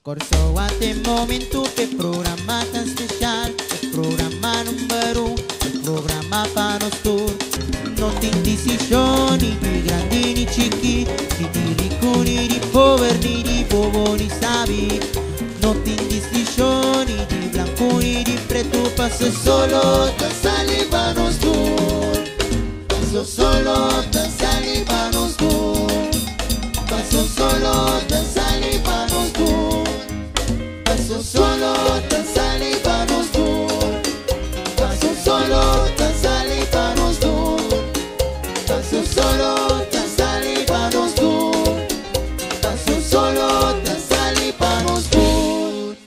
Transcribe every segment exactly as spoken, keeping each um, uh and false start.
Corso até momento que programa tão especial, o programa número um, o programa para nós todos. Não tem decisão, nem de grande nem chiqui, nem de rico, nem de pobre, nem de bobo, nem sabe. Não tem decisão, nem de branco, nem de preto, passo solo, da saliva nos dois. Passo solo, da saliva nos dois. Passo solo, da saliva nos dois. Passo solo, da saliva nos dois. Passo solo, da saliva nos dois. Passo solo, da saliva nos dois. Passo solo, da saliva nos dois.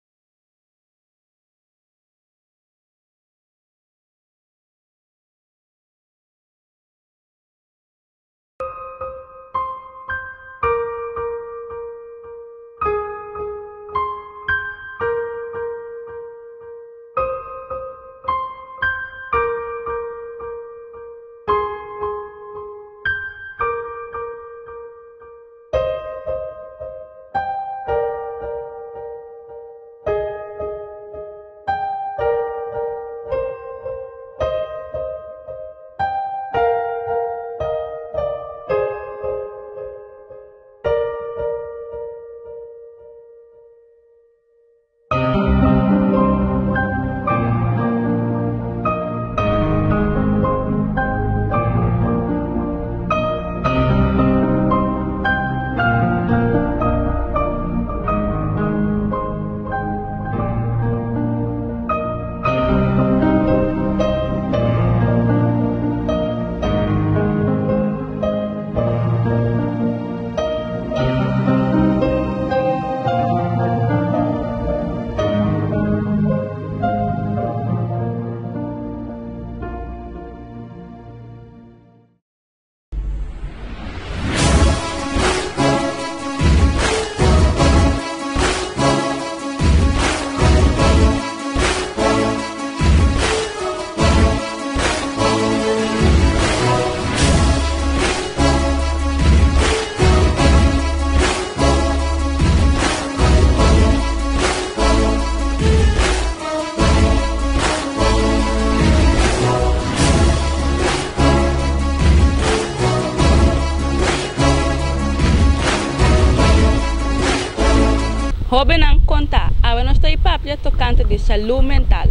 Joven ang conta, agora nós estamos papia tocante de saúde mental.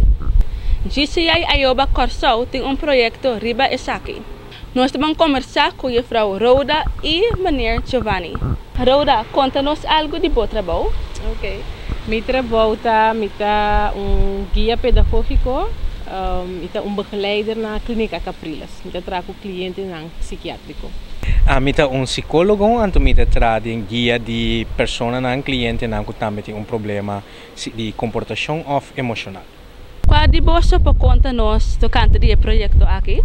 G C I Ayoba Corso tem um projeto Riba Esaki. Nós estamos conversar com a Frau Roda e meneer Giovanni. Roda, conta-nos algo de bom trabalho. Ok. Meu trabalho é um guia pedagógico um, e um begeleider na clínica Capriles. Eu trago clientes psiquiátrico. A mim um psicólogo, então me traz um guia de pessoa na cliente na que também tem um problema de comportação ou emocional. Qual de você pode contar-nos tocante de projeto aqui?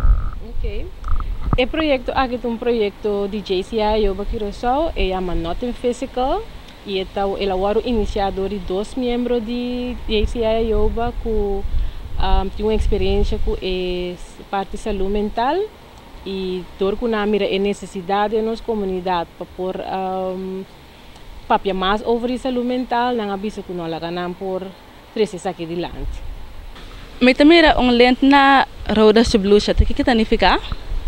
Ok. O projeto aqui é um projeto de J C I Ayoba Corso, é chama Nothing Physical e é o iniciador de dois membros de J C I Ayoba que um, tem uma experiência com a parte de saúde mental. E dor que nós mira a necessidade da nossa comunidade para pôr um, papia mais sobre a saúde mental, não avisa que nós ganhamos por três aqui de lante. Mas também um lente na roda subluxa, o que que significa?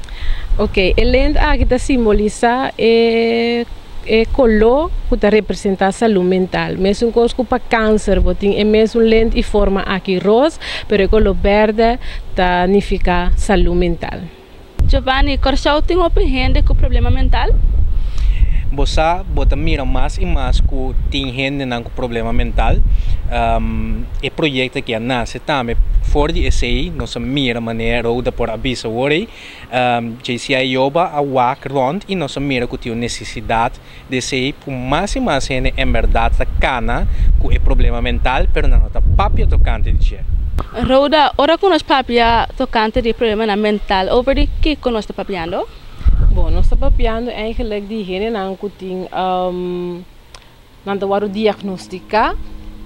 Ok, a lente aqui está simboliza é é color que representa a saúde mental. Mesmo coisa que para câncer, botin é mesmo lente e forma aqui rosa, mas o color verde significa saúde mental. Giovanni, Corso tem uma gente com problema mental? Você bota mira mais e mais que tem gente com problema mental. Um, o projeto que nasce também fora de S I, nós mira maneira ou por aviso worry. Um, J C I Ayoba a walk rond e nós mira que tem necessidade de ser por mais e mais gente em verdade cana com o problema mental, pero não está papia tocante de jeito. Roda, ora que nós papia tocante de problema mental, over de que que nós está papiando? Bom, nós estamos papiando eigenlijk diegene na que tem um, na de waru diagnostica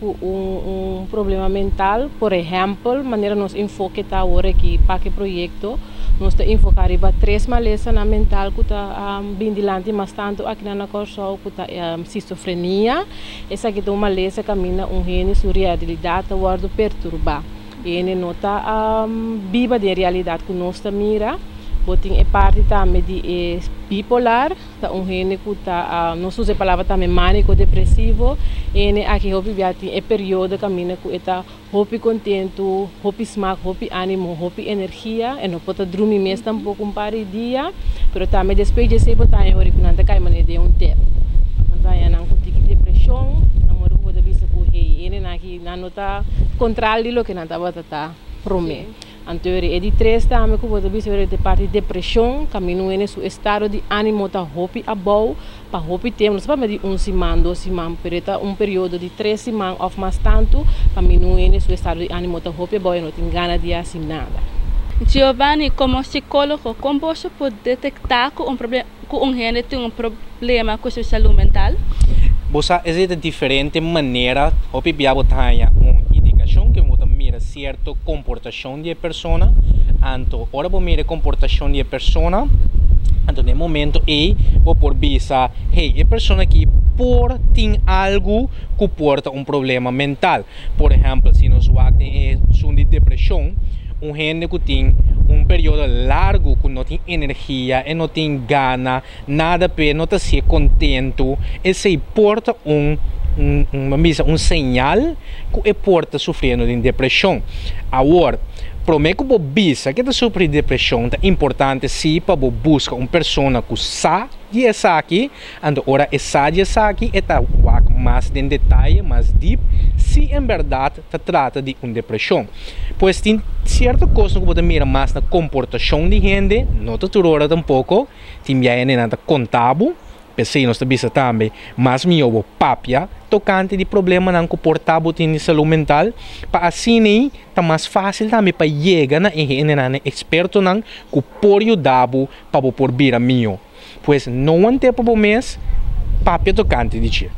com um, um problema mental, por exemplo, maneira nós enfoque tá agora aqui para que projeto nós te enfocar riba três malezas na mental que tá um, bem dilante, mas tanto aqui na Corsol que tá um, esquizofrenia, essa aqui é uma maleza camina um gene sua realidade tá guardo perturbar, e ele não tá um, viva de realidade que nós tá mira. Botin é parte também de é, bipolar, tá um gene que tá, uh, não usa a palavra também mânico depressivo, e aqui hopi viati é período camina que está hopi contento, hopi smack, hopi ânimo, hopi energia, e não pode dormir mesmo tampouco um par de dia, pero também depois de se botar em hora que não tá cai maneira de um tempo, então é não contigo depressão, namoro que pode vir com rei, ele aqui não tá controle lo que não tá bota tá prome. Anterior é de três também que pode vir de parte de depressão, caminho em seu estado de ânimo tá hopi abau, para hopi tempo, não se pode medir um semana, dois semanas, pereta um período de três semanas ou mais tanto, caminho em seu estado de ânimo tá hopi abau e não tem ganas de assim nada. Giovanni, como psicólogo, como você pode detectar que um problema, que um gene tem um problema com sua saúde mental? Você existe diferente maneira, hopi biabo tanya uma indicação que você mira certo comportação de persona, anto ora você mira comportação de persona, anto no momento aí você por visa, hey, a persona que por tem algo que porta um problema mental, por exemplo, se nós tem de depressão, um gente que tem um período largo que não tem energia e não tem gana, nada para não estar se contento, esse porta um um uma misa um sinal que é porta sofrendo de depressão. Agora, promete que você que está sofrendo de depressão, é importante sim para buscar uma pessoa que sabe de essa aqui, então ora essa de essa aqui está mais em detalhe, mais deep, se em verdade se trata de uma depressão. Pois tem certa coisa que você mira mais na comportação de gente, não te turora tampouco, tem já nada contábil, pensei nós também também, mas me ouvo papia, tocante de problema não comportável de saúde mental, para assim tá mais fácil também para chegar na na experto não que por ajudar para por vir a mim. Pois não há tempo para mês, papia tocante de ti.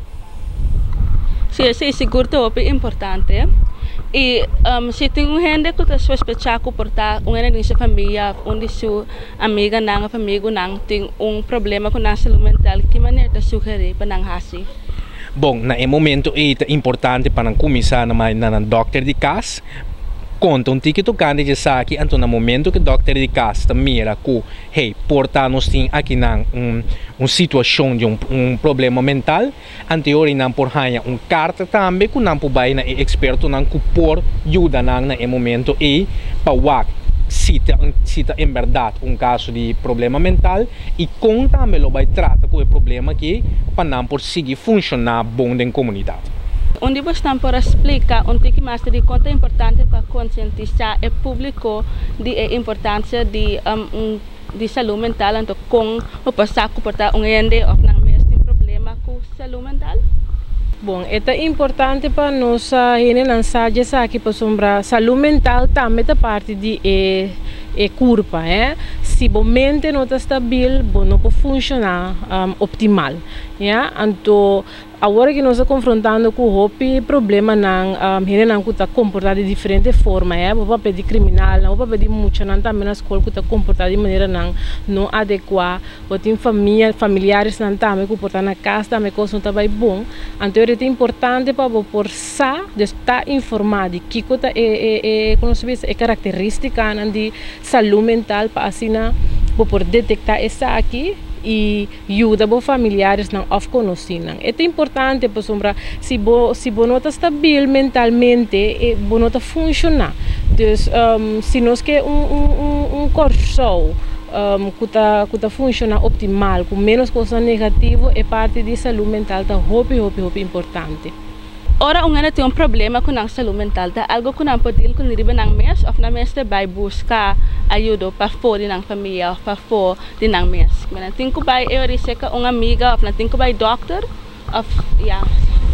Sim, sim, seguro é importante. E um, se tem um gente que está sospechado que portar uma de sua família, onde sua amiga não, amigo não, tem um problema com a saúde mental, que maneira de sugerir para não fazer? Bom, no momento é importante para começar na na doctor de casa. Conta um ticket tocante de aqui, então no momento que o doctor de casa mira que, hey, porta nós tem aqui na um uma situação de um, um problema mental, anterior não por ganhar uma carta também que não pode ir na experto não que por ajuda não no momento e para se se em verdade um caso de problema mental e com também lo vai tratar com o problema que para não por seguir funcionar bom na comunidade. Onde você está para explicar um pouco mais de quanto é importante para conscientizar o público de importância de um, de saúde mental, então com o passar comportar um ende ou não mesmo tem problema com saúde mental? Bom, é importante para nós gente lançar essa aqui para sombra saúde mental também é parte de é, é curva, é? Se a mente não está estável, não pode funcionar um, optimal, yeah? Então agora que nós estamos confrontando com o problema, a gente não está comportando de diferente forma, é? Não pode pedir criminal, não pode pedir muito, não também na escola que está comportando de maneira não, não adequada, ou tem família, familiares não também comportam na casa, também coisa não está bem bom. Então é importante para por sa de estar informado de que coisa é é é como se diz é característica de saúde mental para assim por detectar essa aqui e ajuda os familiares não a conhecer. É importante para sombra se bo se bo não está estável mentalmente e bo não está funcionar. Então um, se nós que um um um corso um, que está que está funciona optimal com menos coisas negativas é parte de saúde mental tá hope hope hope importante. Ora, um tem um problema com a saúde mental, tá? Algo que não pode ir com riba ng mes, of na mes vai buscar ajuda para fora de ng família, para fora de ng mes. Mas tem que vai eu disse que uma amiga, of na tem que vai doctor, of yeah.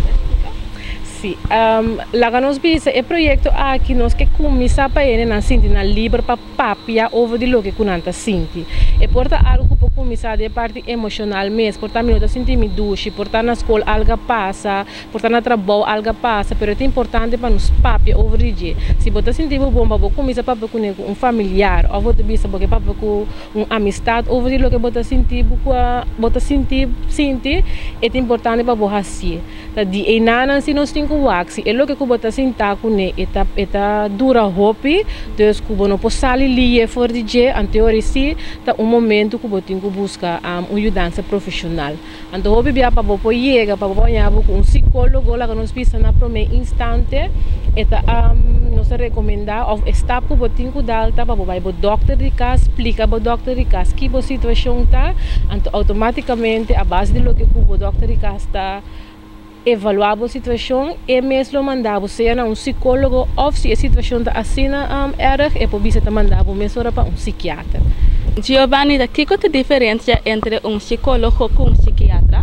Sim, um, lá que nós vimos é projeto aqui nós que começa para ele na sinti na livre para papia over de lo que kunanta sinti E porta algo para começar de parte emocional mesmo, porta minuto sentir me duche, porta na escola algo passa, porta na trabalho algo passa, pero é importante para nos papi over dia. Se você sentir bom, para começar para com um familiar, ou você bisa porque para com uma amistade over dia, o que você sentir, você sentir, sentir é importante para você assim. Tá de enana se nós temos wax, é o que você sentar com ele, eta eta dura hopi, então que você não pode sair ali for dia, anterior se tá um momento que você tem que buscar um, uma ajuda profissional. Então hopi bia para você chegar para você ganhar com um psicólogo lá que nos pisa na primeiro instante, eta um, nós recomenda ou está que você tem que dar para você vai para o doctor de casa, explica para o doctor de casa que a situação tá, então automaticamente a base de lo que o doctor de casa está evaluar a situação e mesmo mandar você a um psicólogo ou se a situação está assim um, erg e por isso mandar mesmo para um psiquiatra. Giovanni, que é a diferença entre um psicólogo e um psiquiatra?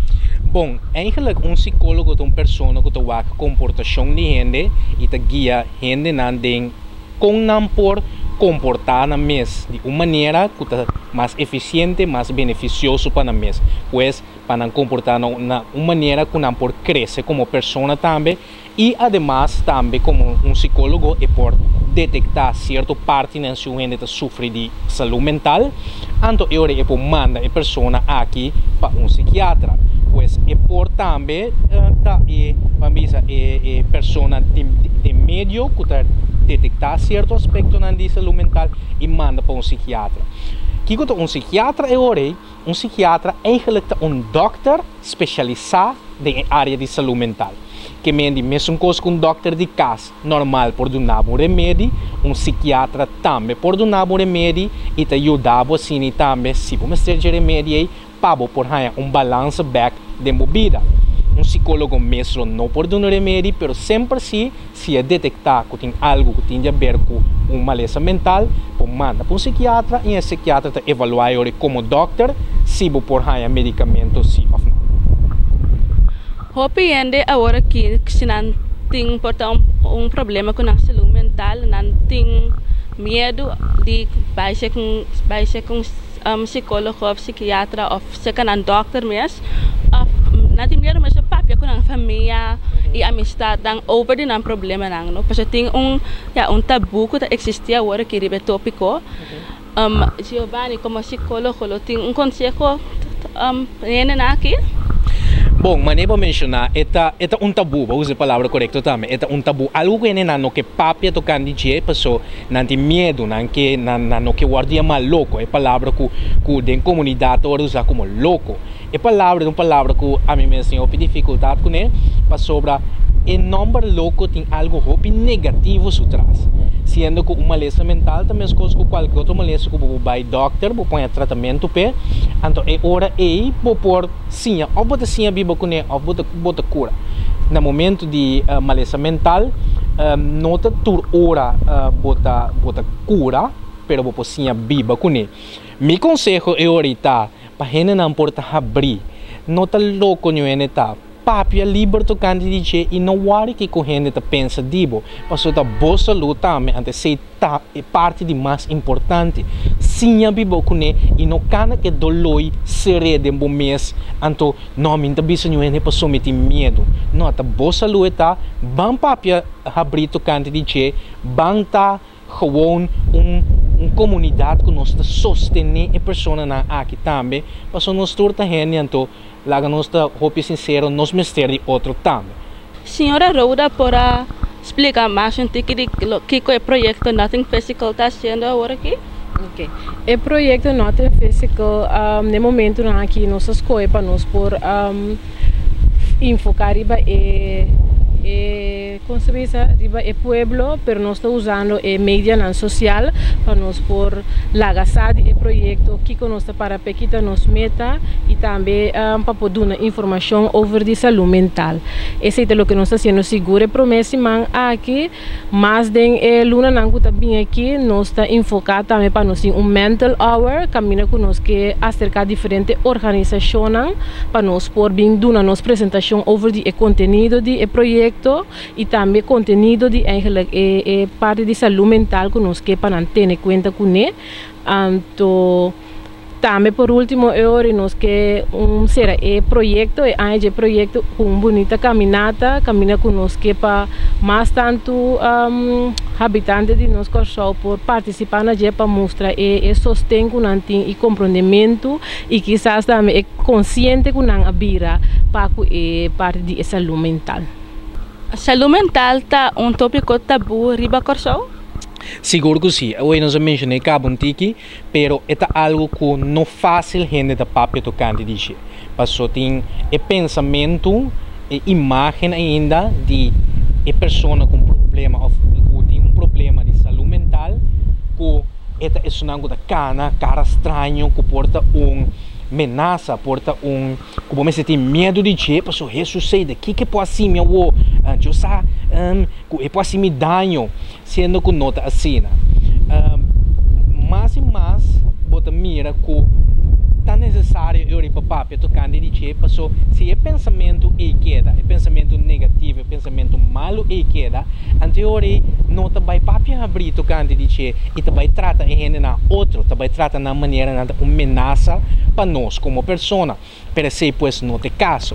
Bom, eigenlijk um psicólogo é uma pessoa que tem a comportação de gente e te guia gente na den com não por comportar na mes de uma maneira que é mais eficiente, mais beneficioso para a mes, pois para não comportar na uma maneira que não por crescer como pessoa também e además também como um psicólogo é por detectar certa parte na sua gente que sofre de saúde mental, então eu é por mandar a pessoa aqui para um psiquiatra, pois é por também uh, tá e vamos é é pessoa de, de meio que tá detectar certo aspecto na saúde mental e manda para um psiquiatra. Que quando um psiquiatra é orei, um psiquiatra é eigenlijk um doctor especializado na área de saúde mental. Que mende mesmo coisa que um doctor de casa normal por donar um remédio, um psiquiatra também por donar um remédio e te ajudar assim também se você ter de remédio para por ganhar um balance back de vida. Um psicólogo mesmo não por donar remédio, mas sempre se se é detectar que tem algo que tem a ver com uma maleza mental, pode manda para um psiquiatra e o psiquiatra te evaluar como doctor se você por ganhar medicamento sim ou não. Hopi ende agora que se não tem portar um, um problema com a saúde mental, não tem medo de vai ser com vai ser com um psicólogo ou psiquiatra ou ser com um doctor mesmo, não tem medo mas o papo com a família e amistade dan over de um problema não, porque tem um já um tabu que existe agora que é tópico. Um, Giovanni como psicólogo tem um conselho um nene aqui. Bom, mas nem para mencionar, é um tabu, vou usar a palavra correta também, é um tabu, algo que não no que papi tocando de jeito, pessoa não tem medo, não que não no que guardia mal louco, é palavra que que den comunidade ora usa como louco, é palavra, uma palavra que a mim mesmo tem dificuldade com ele, para sobre o nome louco tem algo hopi negativo por trás. Sendo que uma maleza mental também é coisa que qualquer outra maleza que você vai ao doctor, você põe tratamento pé, então é hora aí você por sim, ou você sim a biba com ele, ou você você cura. No momento de uh, maleza mental, um, não está por hora você você cura, pero você sim a biba com ele. Meu conselho é ahorita para gente não importa abrir, não está louco nenhum tá. Papi é livre tocando de dizer e não worry que a gente pensa dibo, mas a boa saúde também antes se tá é parte de mais importante. Sim, a bibo com ele e não cana que dolor seré de bom mês, então não me interessa nenhum para someter medo. Não, a boa saúde tá, bom papi abrir tocando de dizer, bom tá gewoon um uma comunidade que nós sostener a pessoa na aqui também, para nós torta gente então lá nós está hope sincero nós mistério outro também. Senhora Rhoda, para explicar mais um que que o projeto Nothing Physical está sendo agora aqui? Ok. O projeto Nothing Physical, um, no momento aqui nós escolhe para nós por um, enfocar e e construir o pueblo, pero nós estamos usando a mídia social para nós por lagar o projeto que nós para pequita nos meta e também um, para poder dar informação sobre a saúde mental. Esse é o que nós estamos fazendo seguro promessa aqui, mas de luna não também aqui nós está enfocado também para nós um mental hour, caminho com nós que acerca diferentes organizações para nós por bem dar nossa apresentação sobre o conteúdo do projeto e também conteúdo de eigenlijk é, é parte de saúde mental que nós que para ter em conta com ele. Então Também, por último, eu nós que um será é projeto, é um projeto com uma bonita caminata, caminha conosco para mais tanto um, habitantes de nosso Corsol por participar na para mostrar e, e sostém com e compreendimento e quizás também é consciente com a bira para é parte de saúde mental. Saúde mental está um tópico tabu riba Corsol? Seguro que sim. Hoje nós mencionei Cabuntiki, pero é algo que não fácil gente da papel tocante dizer. Passou tem é pensamento, é imagem ainda de é pessoa com problema ou tem um problema de saúde mental, que é sonando da cana, cara estranho, que porta um ameaça, porta um, como me senti medo de dizer, passou ressuscita, que que pode ser meu avô, eu sei, que pode ser me dano, sendo que nota assim, mais e mais, bota mira que tá necessário eu ir para papel tocando de dizer, passou, se é pensamento e queda, é pensamento negativo, é pensamento malo e queda, anterior nota vai papel abrir tocando de dizer e também trata em gente na outro, também trata na maneira na uma ameaça para nós como pessoa, para ser pois não tem caso.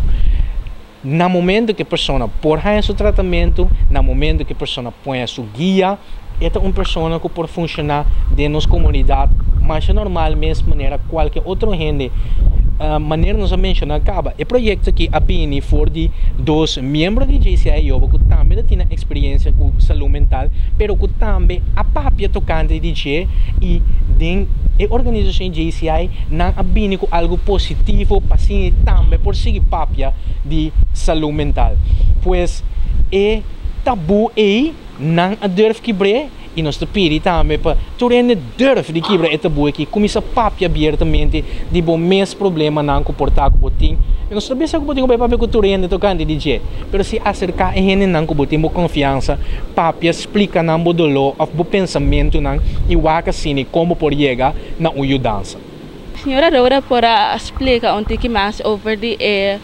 No momento que a pessoa porra esse tratamento, no momento que a pessoa põe a sua guia, é uma pessoa que pode funcionar dentro da nossa comunidade, mas é normal, mesma maneira qualquer outra gente. A maneira nós mencionar acaba. O projeto aqui a Bini for de dois membros de J C I Ayoba que também têm experiência com saúde mental, pero que também a papia tocante de J e den a organização J C I não a Bini com algo positivo para sim também por seguir papia de saúde mental. Pois é tabu aí não a durf quebrar e nós te pedimos também para tu rende durf de quebrar esse tabu aqui, começa a papia abertamente de bom mesmo problema não comportar com o botim. Nós também sabemos que o botim papia que tu rende tocando de dizer, mas se acercar a gente não com o botim com confiança, papia explica não o dolor, o pensamento não e o assim como por chegar na ajudança. Senhora Roura, para explicar um pouco mais over the eh,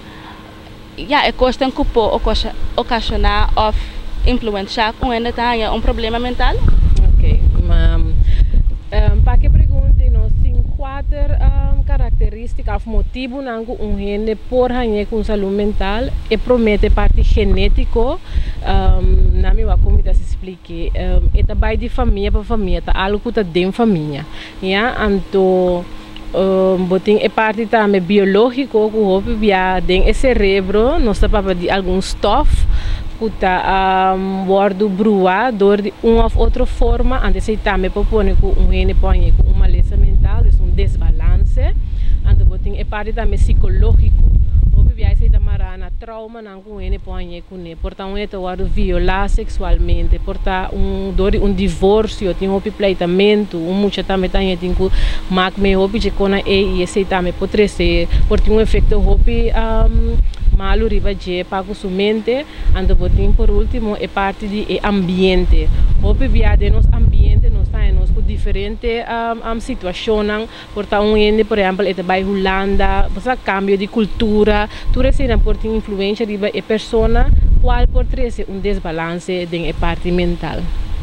ja, é questão que pode ocasionar ou influenciar com ele tem um problema mental? Ok, um, um, para que pergunte, nós temos quatro um, características, motivo nango um gente por hanhar com saúde mental e promete parte genético, um, na minha comida se explique, um, é também de família para família, tá algo que está dentro da família, yeah? Então Um, botin é parte também biológico que o via dentro do cérebro nós está para de algum stuff que está um, bordo brua dor de uma ou outra forma antes de também propõe que um gene põe com uma lesão mental é um desbalance então botin é parte também psicológico o via se damara na trauma não com ele põe com ele porta um eto waro violar sexualmente porta um dor um divórcio tem um pleitamento um muita também tem tem que mak me hopi de kona e esse também pode ser porta um efeito hopi um, malo riba je pago su mente ando botin por último é parte de ambiente hopi via de nos ambiente nos está nos com diferente um, um, situação porta um ende por exemplo é vai Holanda você cambio de cultura tudo isso não pode influência riba é persona qual pode trazer um desbalance de é parte mental.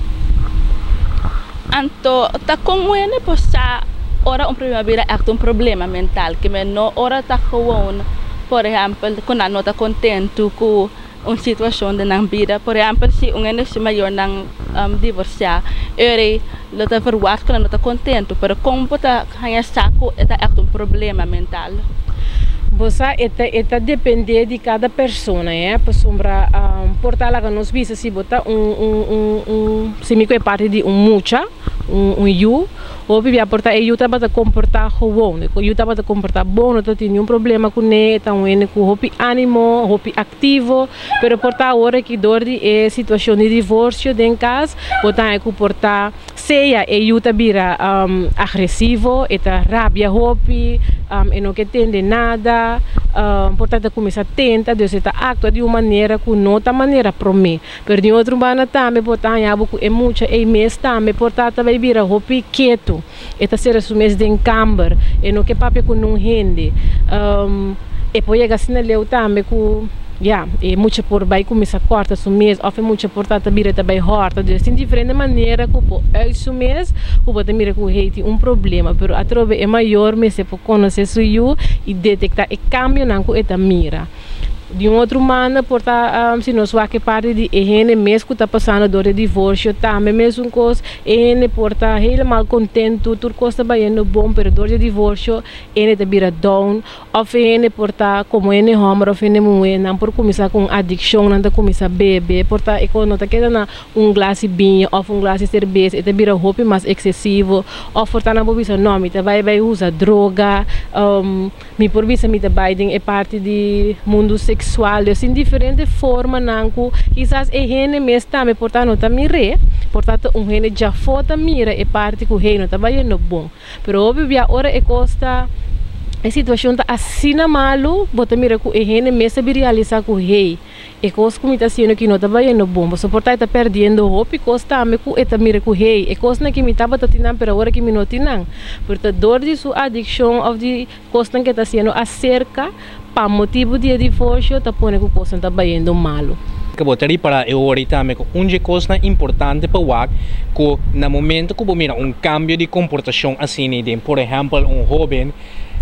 Então, tá como é né possa ora um problema vira é um problema mental que me não ora tá com por exemplo quando não está contente com uma situação de na vida por exemplo se um ene se maior não um, divorciar ele não está verwacht quando não está contente pero como pode ganhar saco é é um problema mental. Você eta eta depende de cada pessoa, é? Por sombra um, portar lá que nós visa se botar um um um um se me é parte de um mucha um um you ou via portar e you tá para comportar bom, you tá para comportar bom, não tem nenhum problema com ele, tá um ene com hopi ânimo, hopi ativo, pero portar hora que dor de é situação de divórcio de em casa, botar é comportar seja e you tá vira um, agressivo, eta rabia hopi, um, e não que entende nada, um, portanto começa a tentar, Deus está actua de uma maneira que não tá maneira para mim, pero de outro bana também botar é pouco é muito é mês também portar também vira hopi quieto. Eta ser assumir de encamber e não que papel com não rende um, e poi é assim leu também com ja, e muito por bij começar corta su mês, of muito por tata bira também horta, dus tem diferente maneira que po uit su mês, o bota mira que heiti um problema, pero a trove é maior, mas se por conhecer su you e detectar e cambio não que eta mira. De um outro maneira, porta, um, se nós vamos que parte de ele mesmo que está passando dor de divórcio, também mesmo coisa, ele porta helemaal contento, tudo costa bem no bom, pero dor de divórcio, ele está vira down, ou ele porta como ele homem, ou ele mulher, não por começar com addiction, não está começar a beber, porta, e quando está querendo um glass de vinho, ou um glass de cerveja, ele vira roupa mais excessivo, ou porta não pode não, me vai vai usar droga, um, me por visa me vai é parte de mundo sexual sexual, assim, diferente forma, nanco, quizás é gene mesmo também, portanto, tá mire, portanto, um gene já fota mira, é parte que o reino tá bem bom, pero óbvio, a hora é costa, a situação tá assim na malo, bota mira que o gene mesmo sabe realizar com o rei, e coisa como está sendo que não tá bem bom, você portanto tá perdendo roupa, e coisa também que tá mira com o rei, e coisa que me tava tá tinando, pero agora que me não tinando, portanto, dor de sua addiction, ou de coisa que tá sendo acerca, para motivo de divórcio, tá pondo que o coisa tá bem malo. Acabou de para eu ahorita me um de coisa importante para o que no momento que mira um cambio de comportação assim, de, por exemplo, um jovem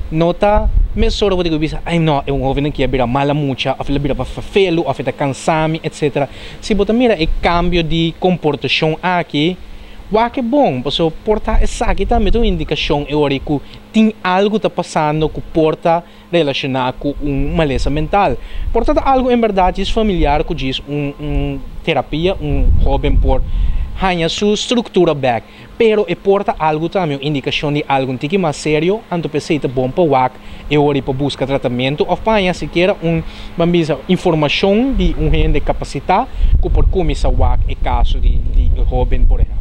nota me soro pode que bisa ai não é um jovem que vira mala mucha, ou ele vira para feio, ou ele cansame, etcétera. Se você mira o cambio de comportação aqui, o que é bom, porque porta essa aqui também tem uma indicação que tem algo está passando que porta relacionado com uma maleza mental. Portanto, algo em verdade é familiar com diz um, um terapia, um jovem por ganhar sua estrutura back, pero é porta algo também, indicação de algo um tique mais sério, então pensei é bom para o ac, é hora para buscar tratamento, ou para sequer um, vamos informação de um gente capacitado que por começar o ac é caso de, de jovem, por exemplo.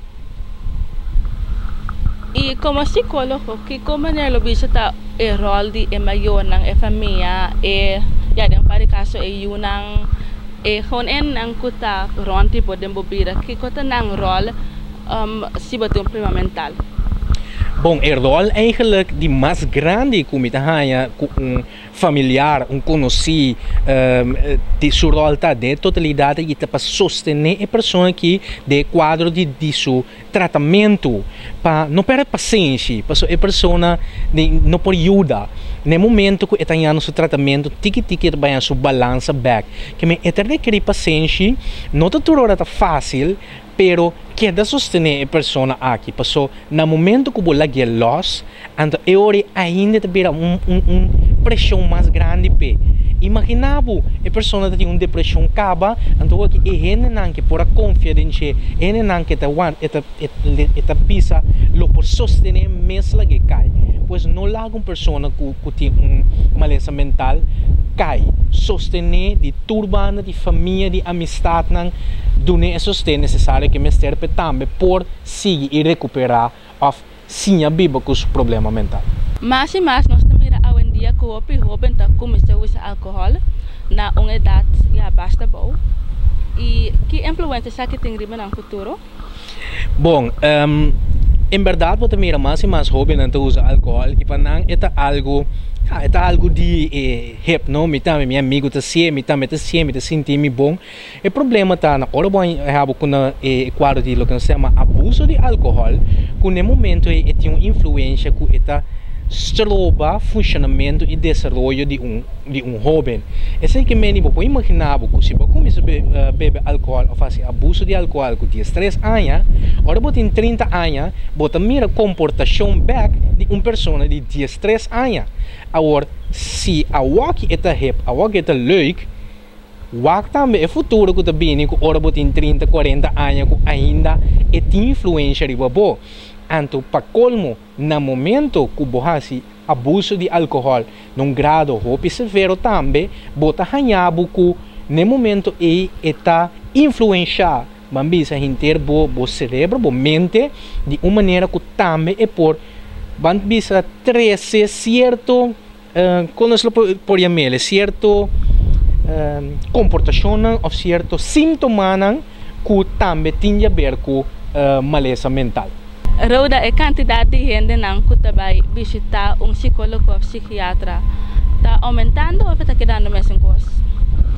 E como psicólogo, que como nelo visita o rol de é maior na família e já dem para caso é you nang e kon en nang kuta ronti podem bobira que kota nang rol um se botar um problema mental. Bom, o rol eigenlijk die mais grande como está com um familiar, um conhecido, um, de sua rol está de totalidade e para sostener a pessoa que de quadro de, de seu tratamento, para não perder paciência, para a pessoa não pode ajudar. No momento que está em seu tratamento, tiki tiki vai sua balança back, que me é requerir paciência, não tudo é fácil, pero queda sostener a pessoa aqui, passou no momento que você lhe loss, então é hora ainda de ter um, um, um pressão mais grande pe. Imaginava a pessoa tem uma depressão caba, então aqui é ele não que por a confiança, ele não que está want, eta eta pisa, lo por sostener mesmo que cai, pois não lá uma pessoa que que tem um maleza mental cai, sostener de turbana, de família, de amistade não dune é sostener necessário que me serve também por seguir e recuperar of sim a biba com o problema mental. Mas e mais nós também hoje em dia que o jovem está começando a usar álcool na uma idade já basta boa e que influência será que tem riba no futuro? Bom, um, em verdade você mira mais e mais jovem não usa álcool e para não é algo Ah, é algo de eh, hip, não? Me também, meu amigo tá se, me também tá se, me tá sentindo bom. O problema tá na hora bom, é com o quadro de lo que se chama abuso de álcool, que no momento é tem uma influência que está estroba funcionamento e desenvolvimento de um de um jovem. É assim que me pode imaginar que se você começa a beber, beber álcool ou fazer abuso de álcool com dezesseis anos, agora você tem trinta anos, você mira a comportação back de uma pessoa de dezesseis anos. Agora, se a walk é hip, a walk é leuk, walk também é futuro que também que agora você tem trinta, quarenta anos que ainda é tem influência de boa. Então, para colmo, no momento que você abuso de álcool num grado roupa severo também, você ganhava que no momento ele está influenciando, mas a inteiro o cérebro, a mente, de uma maneira que também é por van bisa trece certo uh, como se por chamar certo uh, comportação ou certo sintoma que também tem a ver com uh, maleza mental. Roda a quantidade de gente não que vai visitar um psicólogo ou psiquiatra está aumentando ou está quedando a mesma coisa?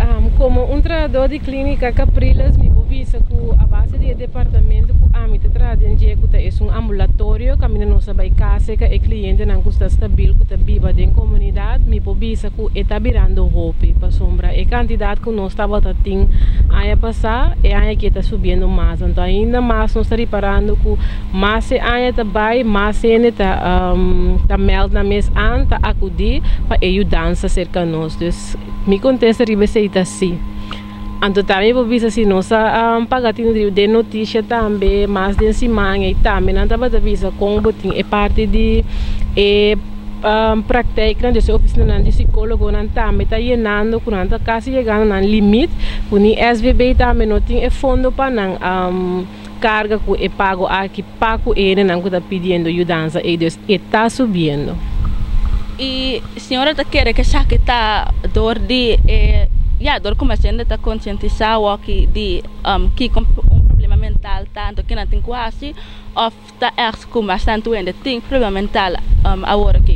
Um, como um trabalhador de clínica Capriles, me visa que a base do departamento que a mim trabalha é um ambulatório, que a mim não sabe casa, que o cliente não está estável, que está viva dentro da comunidade, me visa que está virando roupa para sombra. A quantidade que nós estava tendo a passar é a que está subindo mais. Então ainda mais nós estamos reparando que mais a está vai, mais a está um, tá melda na mês an, está acudir para ajudar cerca de nós. Então, me contesta riba se está assim. Então também vou ver se nós um, pagamos de notícia também, mais de semana e também não estava visa com botin é parte de é um, prática de oficina de psicólogo não também está llenando quando está quase chegando no limite, quando S V B também não tem fundo para não um, carga que é pago aqui pago ele não está pedindo ajuda e Deus está subindo. E a senhora está querendo que já que está dor de eh, já dor como a gente está conscientizar o que de um, que com um problema mental tanto que não tem quase ou está é como bastante doente tem problema mental um, agora aqui.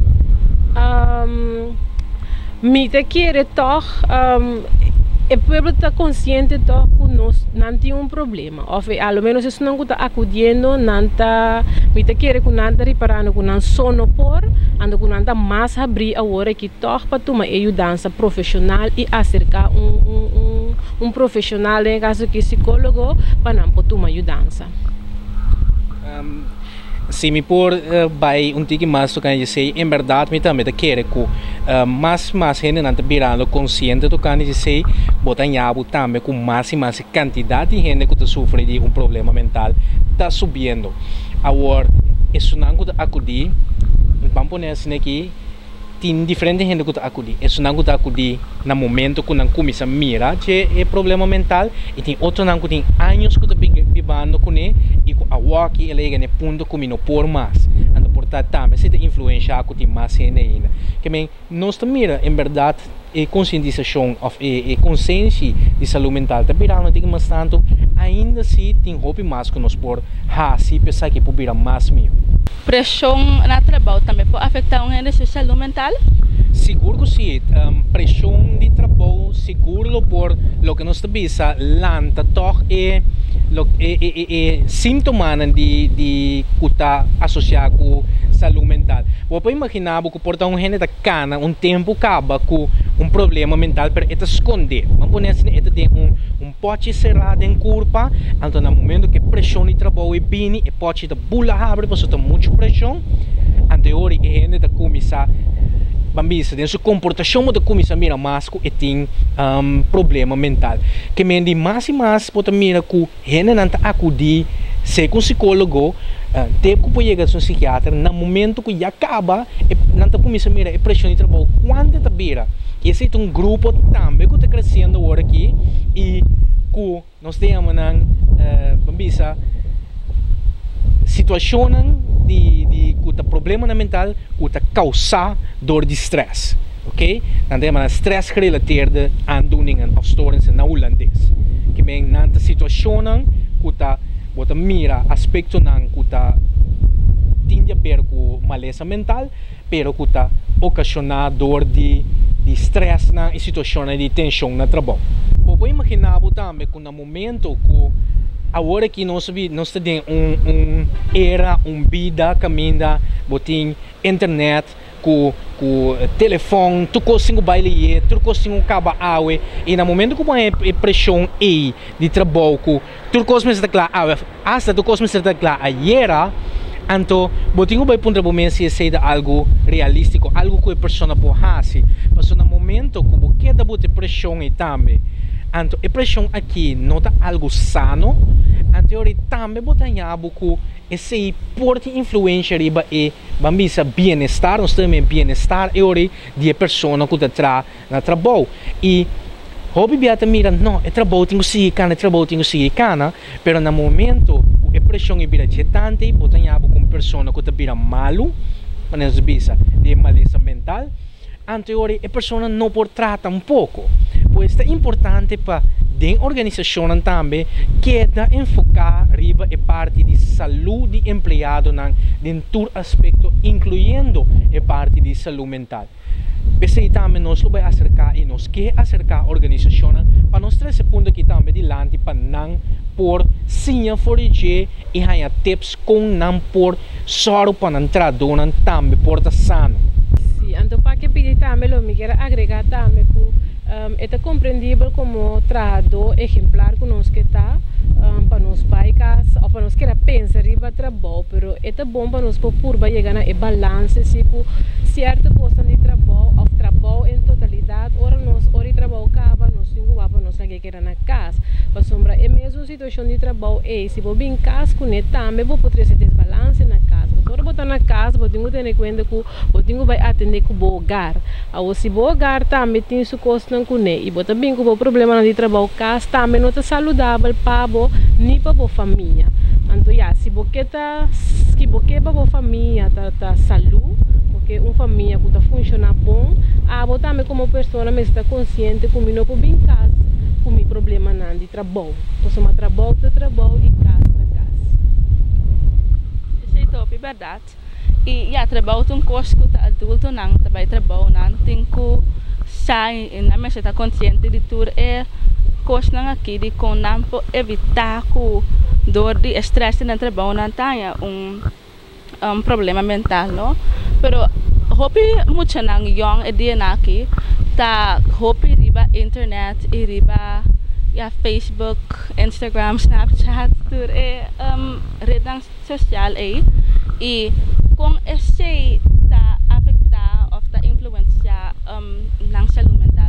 Um, me te quer toch um, o povo está consciente toch que nós não tem um problema ou ao menos se não está acudindo não está me te quer que não está reparando que não sono por ando que não está mais abrir agora que toch para tomar ajuda profissional e acercar um um um um profissional em caso que psicólogo para não poder tomar ajuda. Um, se me por uh, vai um tique mais do que eu sei, em verdade me também quero que uh, mais mais gente não está virando consciente do que eu sei, botar em abo também com mais e mais quantidade de gente que está sofrendo de um problema mental está subindo. Agora, isso não está acudir, vamos pôr assim aqui, tem diferente gente que está acudir. Isso não está acudir no momento que não começa a mirar que é problema mental e tem outro não que tem anos que está vivendo com ele e que a walk ele é no ponto que não por mais. Então, portanto, também se influencia que tem mais gente ainda. Que bem, nós mira, em verdade, a conscientização, a consciência de saúde mental está virando tem mais tanto, ainda se tem roupa mais que nós por ha, se pensar que pode virar mais mil. Pressão no trabalho também pode afetar um índice de saúde mental? Seguro que sim, um, pressão de trabalho, seguro por lo que nós estamos lanta, toch é é é é sintoma de de que está associado com saúde mental. Vou para imaginar que por um gente da cana um tempo acaba com um problema mental para ele esconder. Vamos pôr assim, ele tem um um pote cerrado em curva, então no momento que pressão de trabalho é bem, e pode da bula abre, porque tem muita pressão, anterior a gente da começar bambisa, dentro da comportação da comissão mira mais que tem um, problema mental. Que me de mais e mais pode mirar que gente não está acudir, ser com psicólogo, uh, ter que chegar a um psiquiatra, no momento que já acaba, não está começando a mirar a pressão de trabalho, quando está vira. Esse é um grupo também que está crescendo agora aqui e que nós temos na uh, bambisa situação de de que problema mental que está causar dor de stress, ok? Então temos stress relateerde aandoeningen of stoornissen na holandês. Que men nanta situação que está bota mira aspecto nan que está tinha a ver com maleza mental, pero que está ocasionar dor de de stress na situação de tensão no trabalho. Vou imaginar também que no momento que agora que nós nós temos um um era um vida caminha botin internet com com telefone tu consigo baile tu consigo caba awe e no momento que uma pressão aí de trabalho tu consigo estar claro hasta tu consigo estar claro ayer então botin o vai ponto para se seja algo realístico algo que a pessoa pode fazer mas no momento que você quer botar pressão e também então a pressão aqui não é algo sano. Anterior também botanhabo que esse porte influência riba e bambisa bem-estar, nós também bem-estar é hora de pessoa que está no trabalho e hobby biata mira não é trabalho tenho seguir cana é trabalho tenho seguir cana, pero no momento a pressão é bira tante botanhabo com pessoa que está bira malo, mas bisa de maleza mental. Anterior a pessoa não pode tratar um pouco, Pues é importante para den organização também queda enfocar riba e parte de saúde de empregado nan de todo aspecto, incluindo a parte de saúde mental. Pensei também nós vai acercar e nós quer acercar a organização para nós trazer ponto aqui também adiante para não por sim for e ganhar tips com não por só para não traduzir também por tá sano. Sim, então para que pedir também lo me quero agregar também que Um, é compreendível como trabalho exemplar que nós que está um, para nos baicas ou para nós que pensar riba trabalho, pero é bom para nós por purba chegar a balance se com certa coisa de trabalho ou trabalho em totalidade, ora nós ora trabalho acaba nós cinco para nós que queira na casa, para sombra é mesmo situação de trabalho é se vou bem casa com ele também vou poder ter desbalance na casa, ora botar na casa vou ter que ter em conta que vou ter que vai atender com o hogar, ou se o hogar também tem sua coisa com ele e bota bem com o problema de trabalho casa também não está saudável para bo nem para a família então já se você tá se você para a família tá tá saúde porque uma família que está funcionando bom a bo também como pessoa mas está consciente que não pode bem casa com o problema não de trabalho então uma trabalho de trabalho e casa da casa isso é top, é verdade e já trabalho um curso que tá adulto não também trabalho não tem que sai na mesa está consciente de tudo é coisa aqui de com não evitar que dor de estresse no trabalho não tenha um um problema mental não pero hope muito não young é dia aqui tá hope riba internet e riba ya Facebook Instagram Snapchat tudo é um rede social aí e com esse tá afetar ou tá influenciar um na saúde mental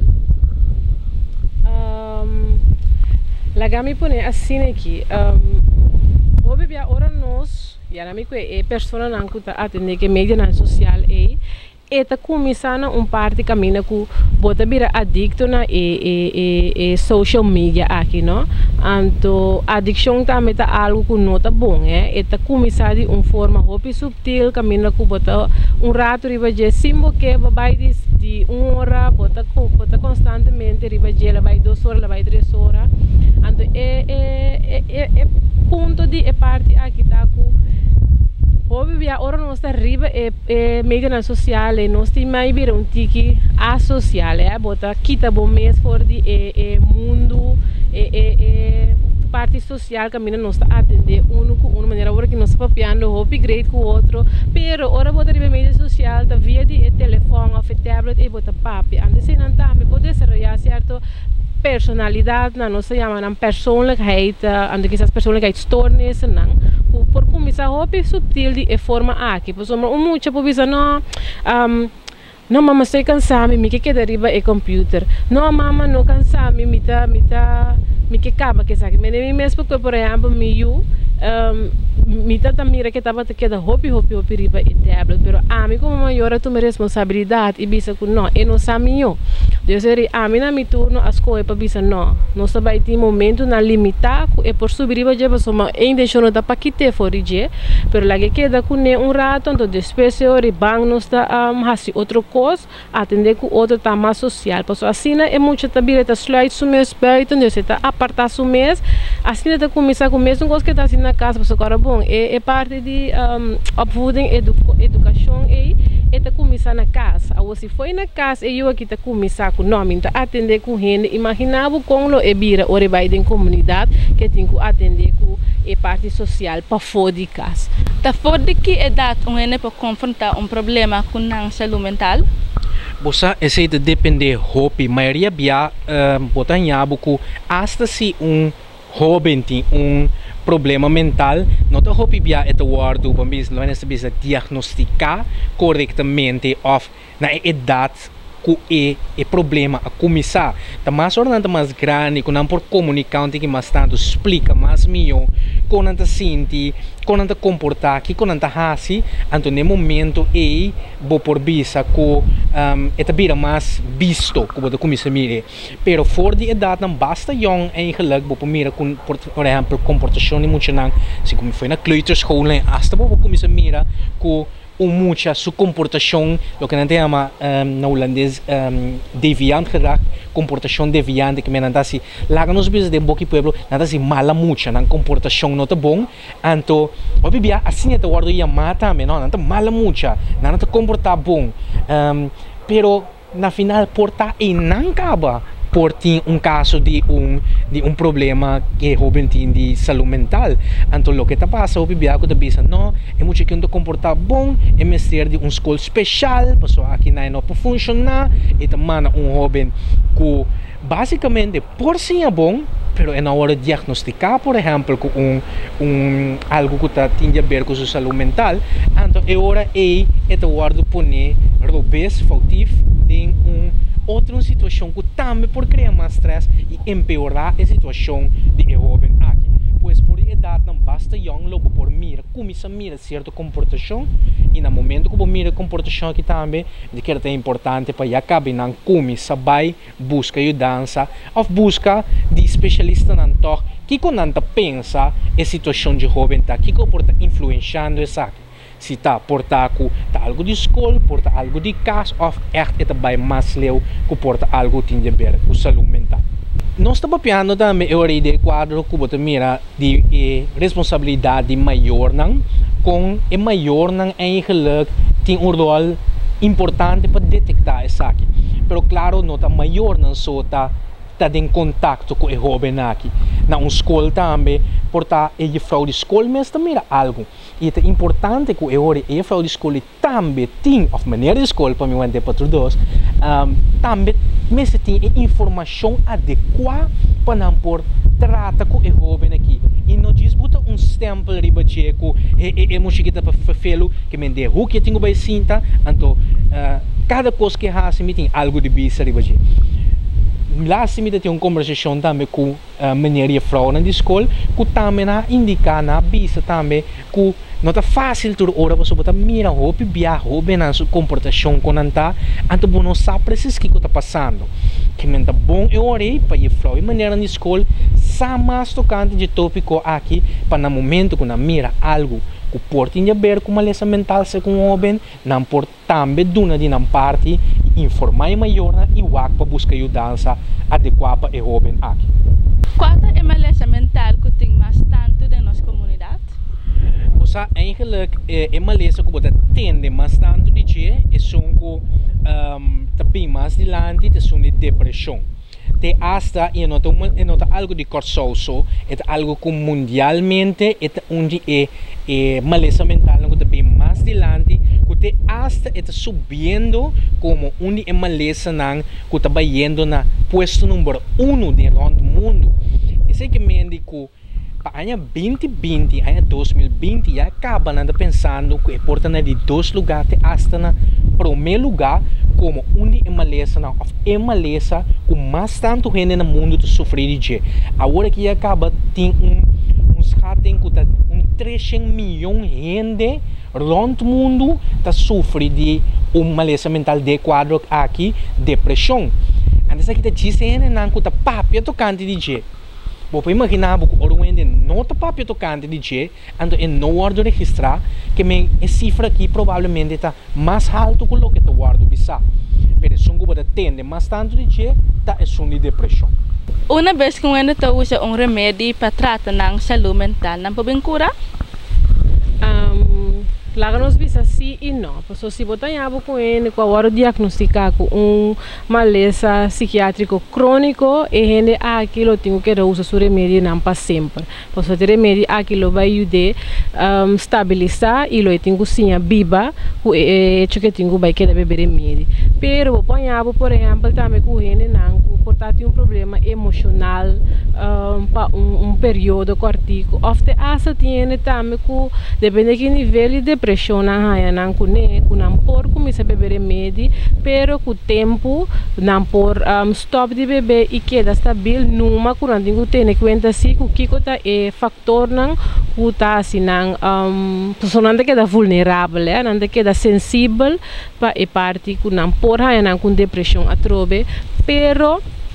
um, laga me pone assim aqui um, hoje via ora nós e a mim que é pessoa não que tá atender que mídia na social aí e tá começando um parte caminho que bota vira adicto na e, e, e, e social media aqui não então addiction também tá algo que não tá bom é e tá começando de uma forma hobby subtil caminho que bota um rato riba de simbo que vai de, de uma hora bota bota constantemente riba de ela vai duas horas ela vai três horas então é é é é ponto de é parte aqui tá com hoje via ora nós está riba é é mídia na social e nós tem mais vir um tiki asocial é bota quita bom mês for de é é mundo é é é parte social caminho nós está atender um com uma maneira ora que nós está papiando hobby great com outro pero ora bota riba mídia social tá via de telefone ou tablet e bota papi antes se não tá me pode desarrollar certo personalidade na nossa chama persoonlijkheid ande que essas persoonlijkheidsstoornissen não por começar hobby subtil de forma aqui por exemplo um muito por visar não um, não mama sei cansar me que que deriva é computer não mama não cansar me me tá me tá me que acaba que sabe me nem mesmo porque por exemplo me eu um, me tá mira que tava que da hobby hobby hobby riba e tablet pero a mim como maior tu me responsabilidade e bisa que não eu não sabe eu Deus é a mim na mi turno as coisas para bisa não não sabe tem momento na limitar é por subir riba já passou uma intenção da paquete fora de pero lá que queda com um rato então depois eu ribang não está um hasi outro coisa atender com outro tá mais social por assim é muito também tá slide sumes baita então você tá apartar sumes assim tá começar com mesmo coisa que tá assim na casa por agora bom é, é parte de um, opvoeding edu, educação e é tá começar na casa ou se foi na casa e eu aqui tá começar com nome tá atender com gente imaginava com lo e bira ou vai em comunidade que tem que atender com é parte social para fora de casa tá fora de que idade um ene para confrontar um problema com a saúde mental Você esse depende hobby maioria bia botar em abuco hasta se um hobby tem um problema mental, não está hobby bia é o word do bambis não é necessário diagnosticar corretamente of na idade que é problema a começar. Tá mais ornando mais grande, quando não por comunicar, tem que mais tanto explica mais melhor, quando não sente, quando não comportar, que quando não assim, então no momento é vou por vista que um, é também mais visto que você começa a mirar. Pero fora de idade não basta young eigenlijk vou por mirar com por, por exemplo comportação emocional, se como foi na kleuterschool, hasta vou começar a mirar que ou mucha su comportação, o que a gente chama um, na holandês um, deviant gedrag, comportação deviante, que men assim, lá nos bis de boki pueblo, nada assim mala mucha, na comportação não tá bom, então, o bibia assim é o ia mata, men não, não mala mucha, não tá comportar bom, um, pero na final porta e não acaba por ter um caso de um de um problema que o jovem tem de saúde mental. Então, o que está passando, o bebê que pensa, não, é muito que não comportar bom, é mestre de uma escola especial, pessoa aqui não pode funcionar, e também um jovem que basicamente por si é bom, pero é na hora de diagnosticar, por exemplo, com um, um algo que está tem a ver com sua saúde mental, então é hora aí é de hora de pôr robês faltif em um outra situação que também por criar mais stress e empeorar a situação de jovem aqui. Pois por idade não basta young lobo por mira, começa a mirar certa comportação e no momento que você mira a comportação aqui também, de que é importante para já caber não começa vai busca ajudança ou busca de especialista não toque que quando não pensa a situação de jovem tá que comporta influenciando essa aqui. Se está portar com tá algo de escola, porta algo de casa, ou echt é também mais leu que porta algo que tem a ver com saúde mental. Nós estamos pensando também a ideia quadro que você mira de eh, responsabilidade maior não, com a maior não eigenlijk tem um rol importante para detectar isso aqui. Pero claro, não está maior não só está está em contato com o jovem aqui. Na uma escola também, portar a fraude de escola, mas também mira algo. E é importante que a fraude de escola também tem, ou maneira de escola, para mim, o para todos, um, também mas tem informação adequada para não por trata com o jovem aqui. E não disputa um stempel riba checo, e é música para felo que me dê o que tenho bem cinta, então uh, cada coisa que faz me tem algo de bisa riba checo. Lá se me tem uma conversação também com a maneira de fraude na escola, que também na indicar na bisa também que não é fácil toda hora você botar mira roupa biar roupa na sua comportação quando está, então você não sabe precisamente o que está passando. Que é bom eu orei para ir fraude maneira na escola, só mais tocante de tópico aqui para no momento quando mira algo que pode ter a ver com uma lesão mental se com o jovem, não pode também duna de não parte informar maior e o para buscar ajuda adequada para o jovem aqui. Qual é uma lesão mental que tem mais tanto na nossa comunidade? O sea, eigenlijk é uma lesão que você tende mais tanto de que é só que também mais dilante é só de depressão. Te hasta e nota e nota algo de corsoso, é algo que mundialmente é onde é é uma lesão mental que também mais dilante que te hasta está subindo como onde é uma lesão que está indo na puesto número uno de todo o mundo. Isso é que me indica para ano vinte vinte, ano dois mil e vinte, já acaba nada pensando que é importante de dois lugares hasta na primeiro lugar como onde é uma lesão não é uma lesão que mais tanto gente no mundo de sofrer de agora que acaba tem um uns ratem que um trezentos milhões de gente rond o mundo está sofrendo de uma lesão mental de quadro aqui depressão. Antes aqui está dizendo não que está papia tocante de je. Você imaginar que o Ruende não está papia tocante de je, então é não guardo registrar que a cifra aqui provavelmente está mais alto que o que está guardo bisa. Pero se você tende mais tanto de je, está é de depressão. Uma vez que você usa um remédio para tratar a saúde mental, não pode curar? Um, Lá nós vimos sim e não. Porque se você tem com ele, com a hora de diagnosticar com um maleza psiquiátrico crônico, e ele aquilo tem que usar o remédio não para sempre. Porque o remédio aquilo vai ajudar a um, estabilizar e ele tem que ser viva, e que tem que vai querer beber remédio. Pero põe por exemplo também com ele não, portanto um problema emocional um, para um, um período curtico. Ofte essa tem também com depende de que nível de depressão na haja não com né, com não por começar a beber remédio, pero com o tempo não por um, stop de beber e queda stabil numa quando tem que ter em conta se o que está é fator não que está assim não um, pessoa não queda vulnerável, não queda sensível para a parte que não por haja não com depressão atrobe, pero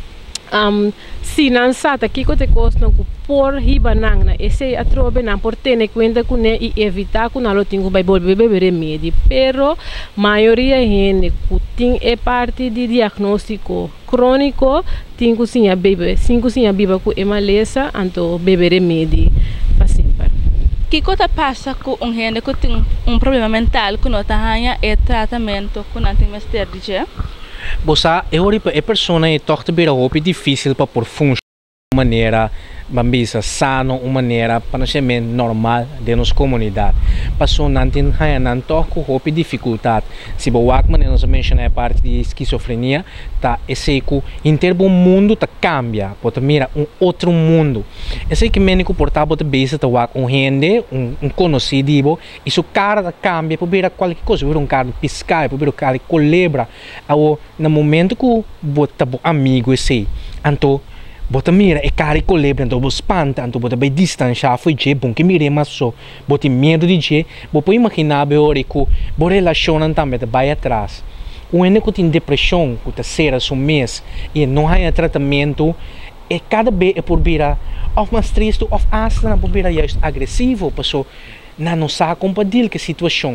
um, si nan sata kiko te kos no por hiba nang na ese atrobe nan por tener cuenta con e y evitar con alo tingo vai volver beber remedi pero maioria gente que é parte de diagnóstico crônico tingo sinha bebe cinco sinha biba com emalesa anto beber remedi para sempre. Que coisa passa com um gente que tem um problema mental que não tem é tratamento que não tem mais ter de Você é uma pessoa que toca bem roupa difícil para por funcionar de maneira bambisa sano, uma maneira para ser normal de nossa comunidade. Passou não tem não toca roupa dificuldade. Se o Walkman nós mencionar a parte de esquizofrenia, tá esse que interbo mundo tá cambia, pode mirar um outro mundo. Esse que médico portável de base tá um gente, um, um conhecido, isso cara tá cambia, pode virar qualquer coisa, virar um cara piscar, pode virar um cara colebra, ao no momento que bota amigo esse, então bota mira é cara e colebra, então você espanta, então bota bem distanciar, foi je bom que mire mas só, bota medo de je, bota imaginar bem hora que bo relaciona também vai atrás. O ene que tem depressão, que tá ser um mês e não há tratamento, é cada vez é por virar of mais triste, of astra por virar juist agressivo, passou na não sabe compartilhar que situação.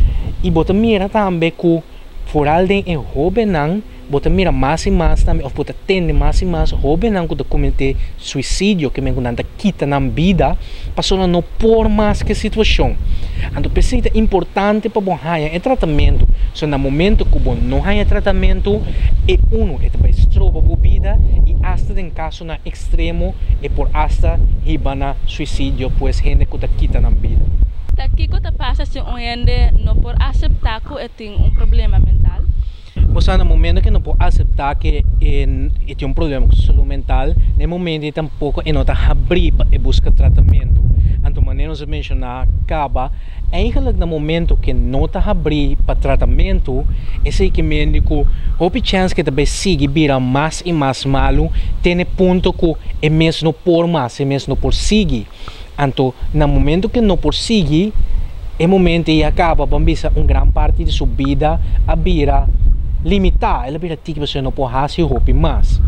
E bota mira também que por alguém é roubo não bota mira mais e mais também, ou bota tende mais e mais, roubo não que cometer suicídio, que me encontra quita na vida, passou não por mais que situação. Então, precisa importante para bom haja é tratamento. So, no momento que bom não haja tratamento, é uno, é também estroba a vida e hasta em caso na extremo, é por hasta ribana suicídio, pois gente que quita na vida. Daqui que passa se um gente não pode aceitar que tem um problema mental. Você no momento que não pode aceitar que tem um problema com saúde mental, no momento tampouco é não está abrir para buscar tratamento. Então, maneira de mencionar, acaba, eigenlijk no momento que não está abrir para tratamento, esse que médico, houve chance que também siga vira mais e mais malo, tem ponto que é mesmo não por mais, é mesmo não por seguir. Então, no momento que não por seguir, é momento que acaba, bambisa, uma grande parte de sua vida a vira limitar, ela vira tipo você não pode fazer roupa mais.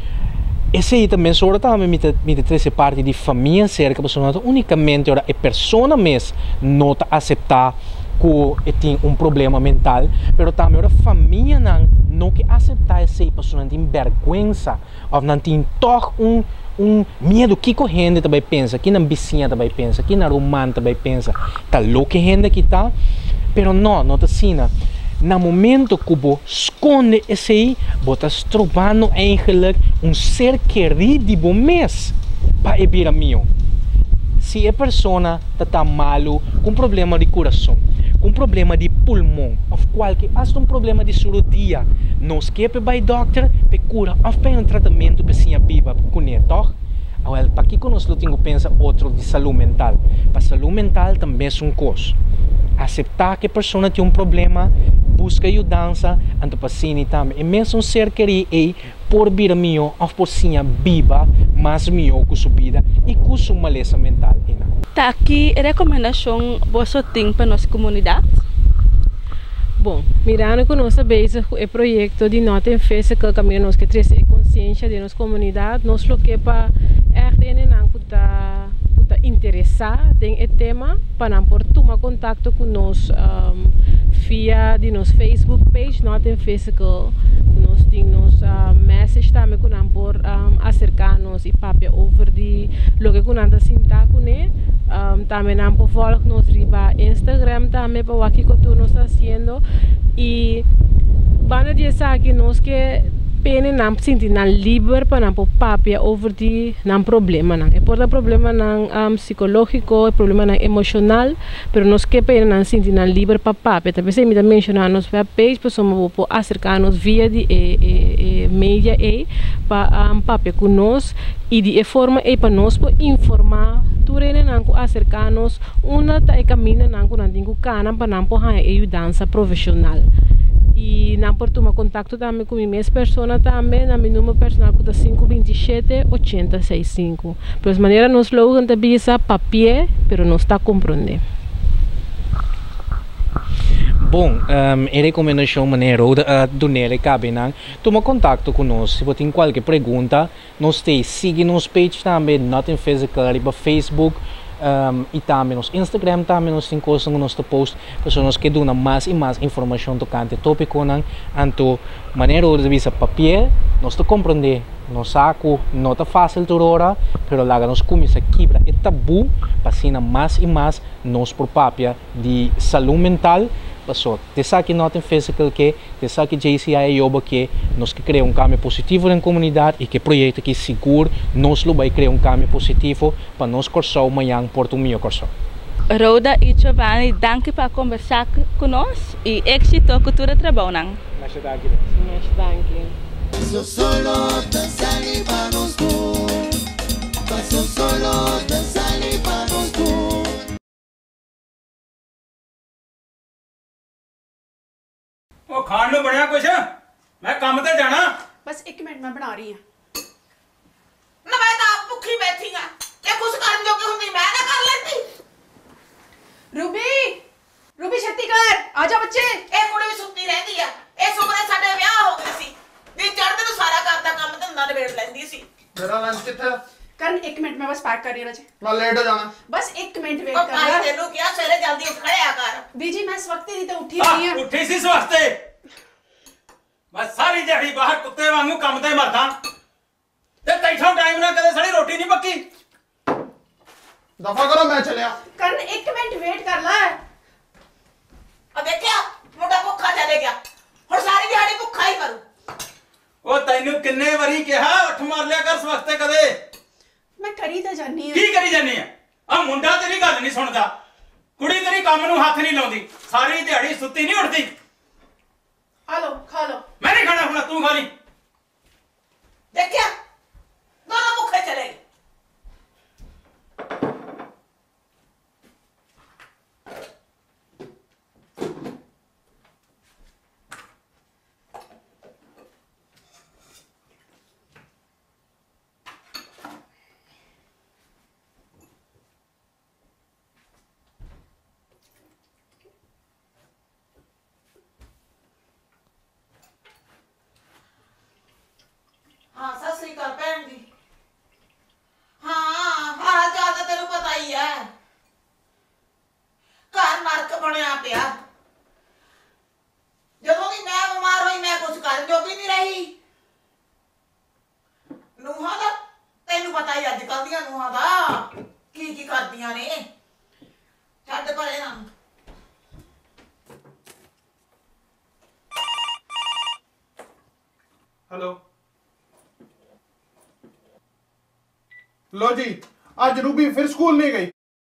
Esse aí também sobre também me me traz parte de família cerca pessoa unicamente ora é pessoa mesmo não tá aceitar que tem um problema mental, pero também ora família não não que aceitar esse pessoa tem vergonha ou não tem toch um um medo que correndo também pensa, que na vizinha também pensa, que na romana também pensa, tá louco gente que tá, pero não, não tá assim. No momento que você esconde esse aí, você está trovando eigenlijk um ser querido de você mesmo para evitar meu. Se a pessoa está malo, com problema de coração, com problema de pulmão, ou qualquer hasta um problema de cirurgia, não esqueça para o doctor, para cura, ou para um tratamento para ser viva, com ele, toch? Well, para que nós não temos que pensar outro de saúde mental. Para saúde mental também é um custo. Aceitar que a pessoa tem um problema, busca ajudança, então para si também. E mesmo um ser querido é por vir melhor, ou por si viva, mais melhor com sua vida e com sua maleza mental. Tá aqui recomendação você tem para nossa comunidade? Bom, mirando com nossa base o projeto de Nothing Physical, que nós que traz a consciência de nossa comunidade, nós lo que para é não está interessado em tema para não por tomar contato com nós um, via de nosso Facebook page Nothing Physical. Nós temos uh, message também com não por um, acercar-nos e papel over de lo que com não sinta com ele. Um, também não por follow nos riba Instagram também para o que tu nos está fazendo e van dizer aqui nós que pena não sentir não livre para não papel over de não problema não é por o problema não um, psicológico é problema não emocional pero nós que pena não sentir não livre para papel talvez se me da mencionar nos page para somos por acercar-nos via de e, e, e, mídia e para um, papel com nós e de forma e para nós por informar tu rene não acercar-nos uma tá e caminho não com não tem cana para não por ajudança profissional. E não por tomar contato também com a minha pessoa também, na minha número personal que é cinco dois sete, oito zero seis cinco. Por essa maneira, nós logo avisa papel, mas não está compreendendo. Bom, um, a recomendação maneira uh, do Nele cabe não. Toma contato conosco. Se você tem qualquer pergunta, nós temos siga nos page também, Nothing Physical, riba Facebook. Um, e também no Instagram também nós temos coisas que nós post pessoas que dão mais e mais informação tocante tópico não anto maneira de visa papel nós te compreender no saco não tá fácil toda hora pero lá nós começa a quebrar o tabu para ser mais e mais nós por papel de saúde mental pessoa te sabe Nothing Physical que te sabe J C I joba que nós que cria um cambio positivo na comunidade e que projeto que seguro nós lo vai criar um cambio positivo para nós corso amanhã Porto Mio corso. Roda e Giovanni, danke para conversar conosco e éxito cultura trabalhando. Mas danke. Mas danke. Paso solo danzar y manos tú. Paso solo danzar y manos tú. ਉਹ ਖਾਣ ਨੂੰ ਬਣਿਆ ਕੁਛ ਮੈਂ ਕੰਮ ਤੇ ਜਾਣਾ ਬਸ ਇੱਕ ਮਿੰਟ ਮੈਂ ਬਣਾ ਰਹੀ ਹਾਂ ਨਾ ਮੈਂ ਤਾਂ ਆਪ ਭੁੱਖੀ ਬੈਠੀ ਆ ਜੇ ਕੁਛ ਕਰਨ ਜੋਗੀ ਹੁੰਦੀ ਮੈਂ ਨਾ ਕਰ ਲੈਂਦੀ ਰੂਬੀ ਰੂਬੀ ਛੱਤੀ ਕਰ ਆ ਜਾ ਬੱਚੇ ਇਹ ਕੁੜੀ ਵੀ ਸੁੱਤੀ ਰਹਿੰਦੀ ਆ ਇਹ ਸੁਪਨੇ ਸਾਡੇ ਵਿਆਹ ਹੋ ਗਏ ਸੀ ਦੀ ਚੜ੍ਹਦੇ ਨੂੰ ਸਾਰਾ ਘਰ ਦਾ ਕੰਮ ਧੰਦਾ ਨਿਬੇੜ ਲੈਂਦੀ ਸੀ ਮੇਰਾ ਲੰਚ ਕਿੱਥੇ ਕਰਨ ਇੱਕ ਮਿੰਟ ਮੈਂ ਬਸ ਪੈਕ ਕਰ ਰਹੀ ਹਾਂ ਰਾਜੇ ਮੈਂ ਲੇਟ ਹੋ ਜਾਣਾ ਬਸ ਇੱਕ ਮਿੰਟ ਵੇਟ ਉਹ ਕਰ ਭਾਈ ਲੈ ਤੈਨੂੰ ਕਿਹਾ ਸਵੇਰੇ ਜਲਦੀ ਉੱਠ ਖੜਿਆ ਕਰ ਬੀਜੀ ਮੈਂ ਇਸ ਵਕਤ ਦੀ ਤਾਂ ਉੱਠੀ ਹੋਈ ਆਹ, ਹਾਂ ਉੱਠੀ ਸੀ ਇਸ ਵਾਸਤੇ ਮੈਂ ਸਾਰੀ ਦਿਹਾੜੀ ਬਾਹਰ ਕੁੱਤੇ ਵਾਂਗੂ ਕੰਮ ਤੇ ਮਰਦਾ ਤੇ ਤੈਥੋਂ ਟਾਈਮ ਨਾਲ ਕਦੇ ਸਾਡੀ ਰੋਟੀ ਨਹੀਂ ਪੱਕੀ ਦਫਾ ਕਰੋ ਮੈਂ ਚੱਲਿਆ ਕਰਨ ਇੱਕ ਮਿੰਟ ਵੇਟ ਕਰ ਲੈ ਆ ਦੇਖਿਆ ਮੁੰਡਾ ਭੁੱਖਾ ਚਲੇ ਗਿਆ ਹੁਣ ਸਾਰੀ ਦਿਹਾੜੀ ਭੁੱਖਾ ਹੀ ਕਰੂ ਉਹ ਤੈਨੂੰ ਕਿੰਨੇ ਵਾਰੀ ਕਿਹਾ ਉੱਠ ਮਾਰ ਲਿਆ ਕਰ ਇਸ ਵਾਸਤੇ ਕਦੇ ਮੈਂ ਕਰੀ ਤਾਂ ਜਾਨੀ ਹਾਂ ਕੀ ਕਰੀ ਜਾਂਦੀ ਆ ਆ ਮੁੰਡਾ ਤੇਰੀ ਗੱਲ ਨਹੀਂ ਸੁਣਦਾ ਕੁੜੀ ਤੇਰੀ ਕੰਮ ਨੂੰ ਹੱਥ ਨਹੀਂ ਲਾਉਂਦੀ ਸਾਰੀ ਦਿਹਾੜੀ ਸੁੱਤੀ ਨਹੀਂ ਉੱਠਦੀ ਆ ਲੋ ਖਾ ਲੋ ਮੈਂ ਨਹੀਂ ਖਾਣਾ ਹੁਣ ਤੂੰ ਖਾ ਲਈ ਦੇਖਿਆ ਦੋਨੋਂ ਭੁੱਖੇ ਚਲੇ ਗਏ ਹਾਂ ਸਤਿ ਸ੍ਰੀ ਅਕਾਲ ਭੈਣ ਜੀ ਹਾਂ ਹਾਲ ਚਾਲ ਤਾਂ ਤੈਨੂੰ ਪਤਾ ਹੀ ਹੈ ਘਰ ਨਰਕ ਬਣਿਆ ਪਿਆ ਜਦੋਂ ਦੀ ਮੈਂ ਬਿਮਾਰ ਹੋਈ ਮੈਂ ਕੁਝ ਕਰਨ ਜੋਗੀ ਨਹੀਂ ਰਹੀ ਨੂੰਹਾਂ ਦਾ ਤੈਨੂੰ ਪਤਾ ਹੀ ਅੱਜ ਕੱਲ੍ਹ ਦੀਆਂ ਨੂੰਹਾਂ ਦਾ ਕੀ ਕੀ ਕਰਦੀਆਂ ਨੇ ਛੱਡ ਪਰੇ ਨਾ ਹੈਲੋ लो जी आज रूबी फिर स्कूल नहीं गई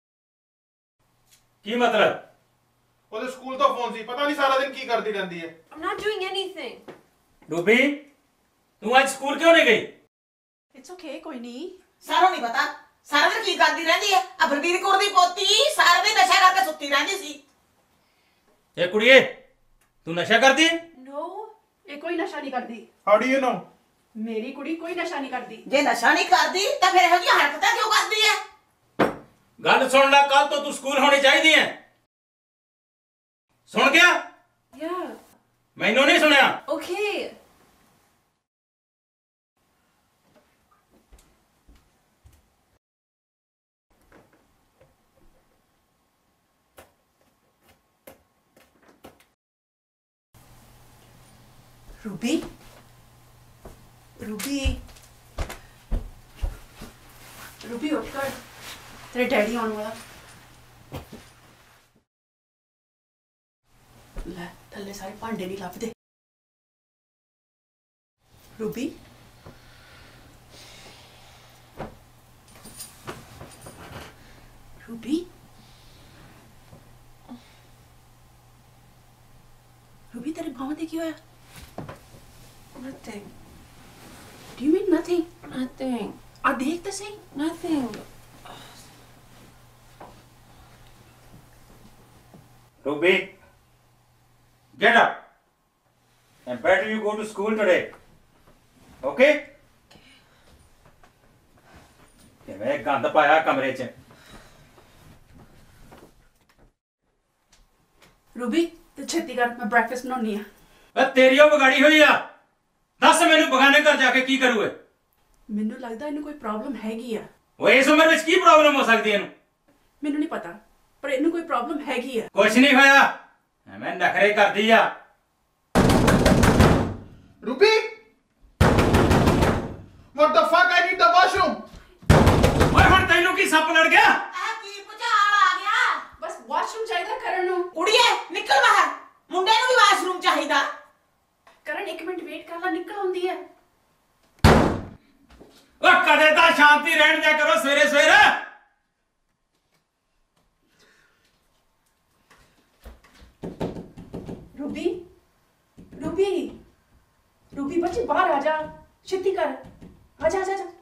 ਕੀ ਮਤਲਬ ਉਹਦੇ ਸਕੂਲ ਤੋਂ ਫੋਨ ਸੀ ਪਤਾ ਨਹੀਂ ਸਾਰਾ ਦਿਨ ਕੀ ਕਰਦੀ ਰਹਿੰਦੀ ਹੈ I'm not doing anything Ruby ਤੂੰ ਅੱਜ ਸਕੂਲ ਕਿਉਂ ਨਹੀਂ ਗਈ It's okay ਕੋਈ ਨਹੀਂ ਸਾਰੋਂ ਨਹੀਂ ਪਤਾ ਸਾਰਾ ਦਿਨ ਕੀ ਕਰਦੀ ਰਹਿੰਦੀ ਹੈ ਆ ਬਲਬੀਰ ਕੌਰ ਦੀ ਪੋਤੀ ਸਾਰਾ ਦਿਨ ਨਸ਼ਾ ਕਰਕੇ ਸੁੱਤੀ ਰਹਿੰਦੀ ਸੀ ਇਹ ਕੁੜੀਏ ਤੂੰ ਨਸ਼ਾ ਕਰਦੀ No ਇਹ ਕੋਈ ਨਸ਼ਾ ਨਹੀਂ ਕਰਦੀ ਹਾਊ ਡੂ ਯੂ ਨੋ ਮੇਰੀ ਕੁੜੀ ਕੋਈ ਨਸ਼ਾ ਨਹੀਂ ਕਰਦੀ ਜੇ ਨਸ਼ਾ ਨਹੀਂ ਕਰਦੀ ਤਾਂ ਫਿਰ ਇਹੋ ਜਿਹੀਆਂ ਹਰਕਤਾਂ ਕਿਉਂ ਕਰਦੀ ਹੈ ਗੱਲ ਸੁਣ ਲੈ ਕੱਲ ਤੋਂ ਤੂੰ ਸਕੂਲ ਹੋਣੀ ਚਾਹੀਦੀ ਹੈ ਸੁਣ ਗਿਆ Yeah ਮੈਨੂੰ ਨਹੀਂ ਸੁਣਿਆ okay Ruby रूबी रूबी उठ कर तेरे डैडी आने वाला ले थल्ले सारे भांडे नहीं लभदे रूबी रूबी रूबी तेरे बाहों ते की होया Nothing. Do you mean nothing? Nothing. आ देख तो सही Nothing. Ruby, get up. And better you go to school today. Okay? ਕਿਵੇਂ ਗੰਦ ਪਾਇਆ ਕਮਰੇ 'ਚ। रूबी ते ਛੇਤੀ ਕਰ ਮੈਂ ਬ੍ਰੈਕਫਾਸਟ ਬਣਾਉਣੀ ਆ। ਏ ਤੇਰੀ ਉਹ ਵਿਗਾੜੀ ਹੋਈ ਆ। ਦੱਸ ਮੈਨੂੰ ਬਗਾਨੇ ਘਰ ਜਾ ਕੇ ਕੀ ਕਰੂ ਏ? ਮੈਨੂੰ ਲੱਗਦਾ ਇਹਨੂੰ ਕੋਈ ਪ੍ਰੋਬਲਮ ਹੈਗੀ ਆ। ਉਹ ਇਸ ਉਮਰ ਵਿੱਚ ਕੀ ਪ੍ਰੋਬਲਮ ਹੋ ਸਕਦੀ ਇਹਨੂੰ? ਮੈਨੂੰ ਨਹੀਂ ਪਤਾ ਪਰ ਇਹਨੂੰ ਕੋਈ ਪ੍ਰੋਬਲਮ ਹੈਗੀ ਆ। ਕੁਛ ਨਹੀਂ ਹੋਇਆ, ਐਵੇਂ ਨਖਰੇ ਕਰਦੀ ਆ। Ruby, what the fuck? I need the washroom. ਓਏ ਹੁਣ ਤੈਨੂੰ ਕੀ ਸੱਪ ਲੜ ਗਿਆ? ਆ ਕੀ ਭੁਚਾਲ ਆ ਗਿਆ? ਬਸ ਵਾਸ਼ਰੂਮ ਚਾਹੀਦਾ ਕਰਨ ਨੂੰ। ਕੁੜੀਏ ਨਿਕਲ ਬਾਹਰ, ਮੁੰਡੇ ਨੂੰ ਵੀ ਵਾਸ਼ਰੂਮ ਚਾਹੀਦਾ। ਕਰਨ ਇੱਕ ਮਿੰਟ ਵੇਟ ਕਰ ਲੈ, ਨਿਕਲ ਆਉਂਦੀ ਹੈ। ਓ ਕਦੇ ਤਾਂ ਸ਼ਾਂਤੀ ਰਹਿਣ ਦਿਆ ਕਰੋ ਸਵੇਰੇ ਸਵੇਰੇ। रूबी, रूबी, रूबी बच्ची बाहर आ जा, छेती कर, आजा आजा आजा।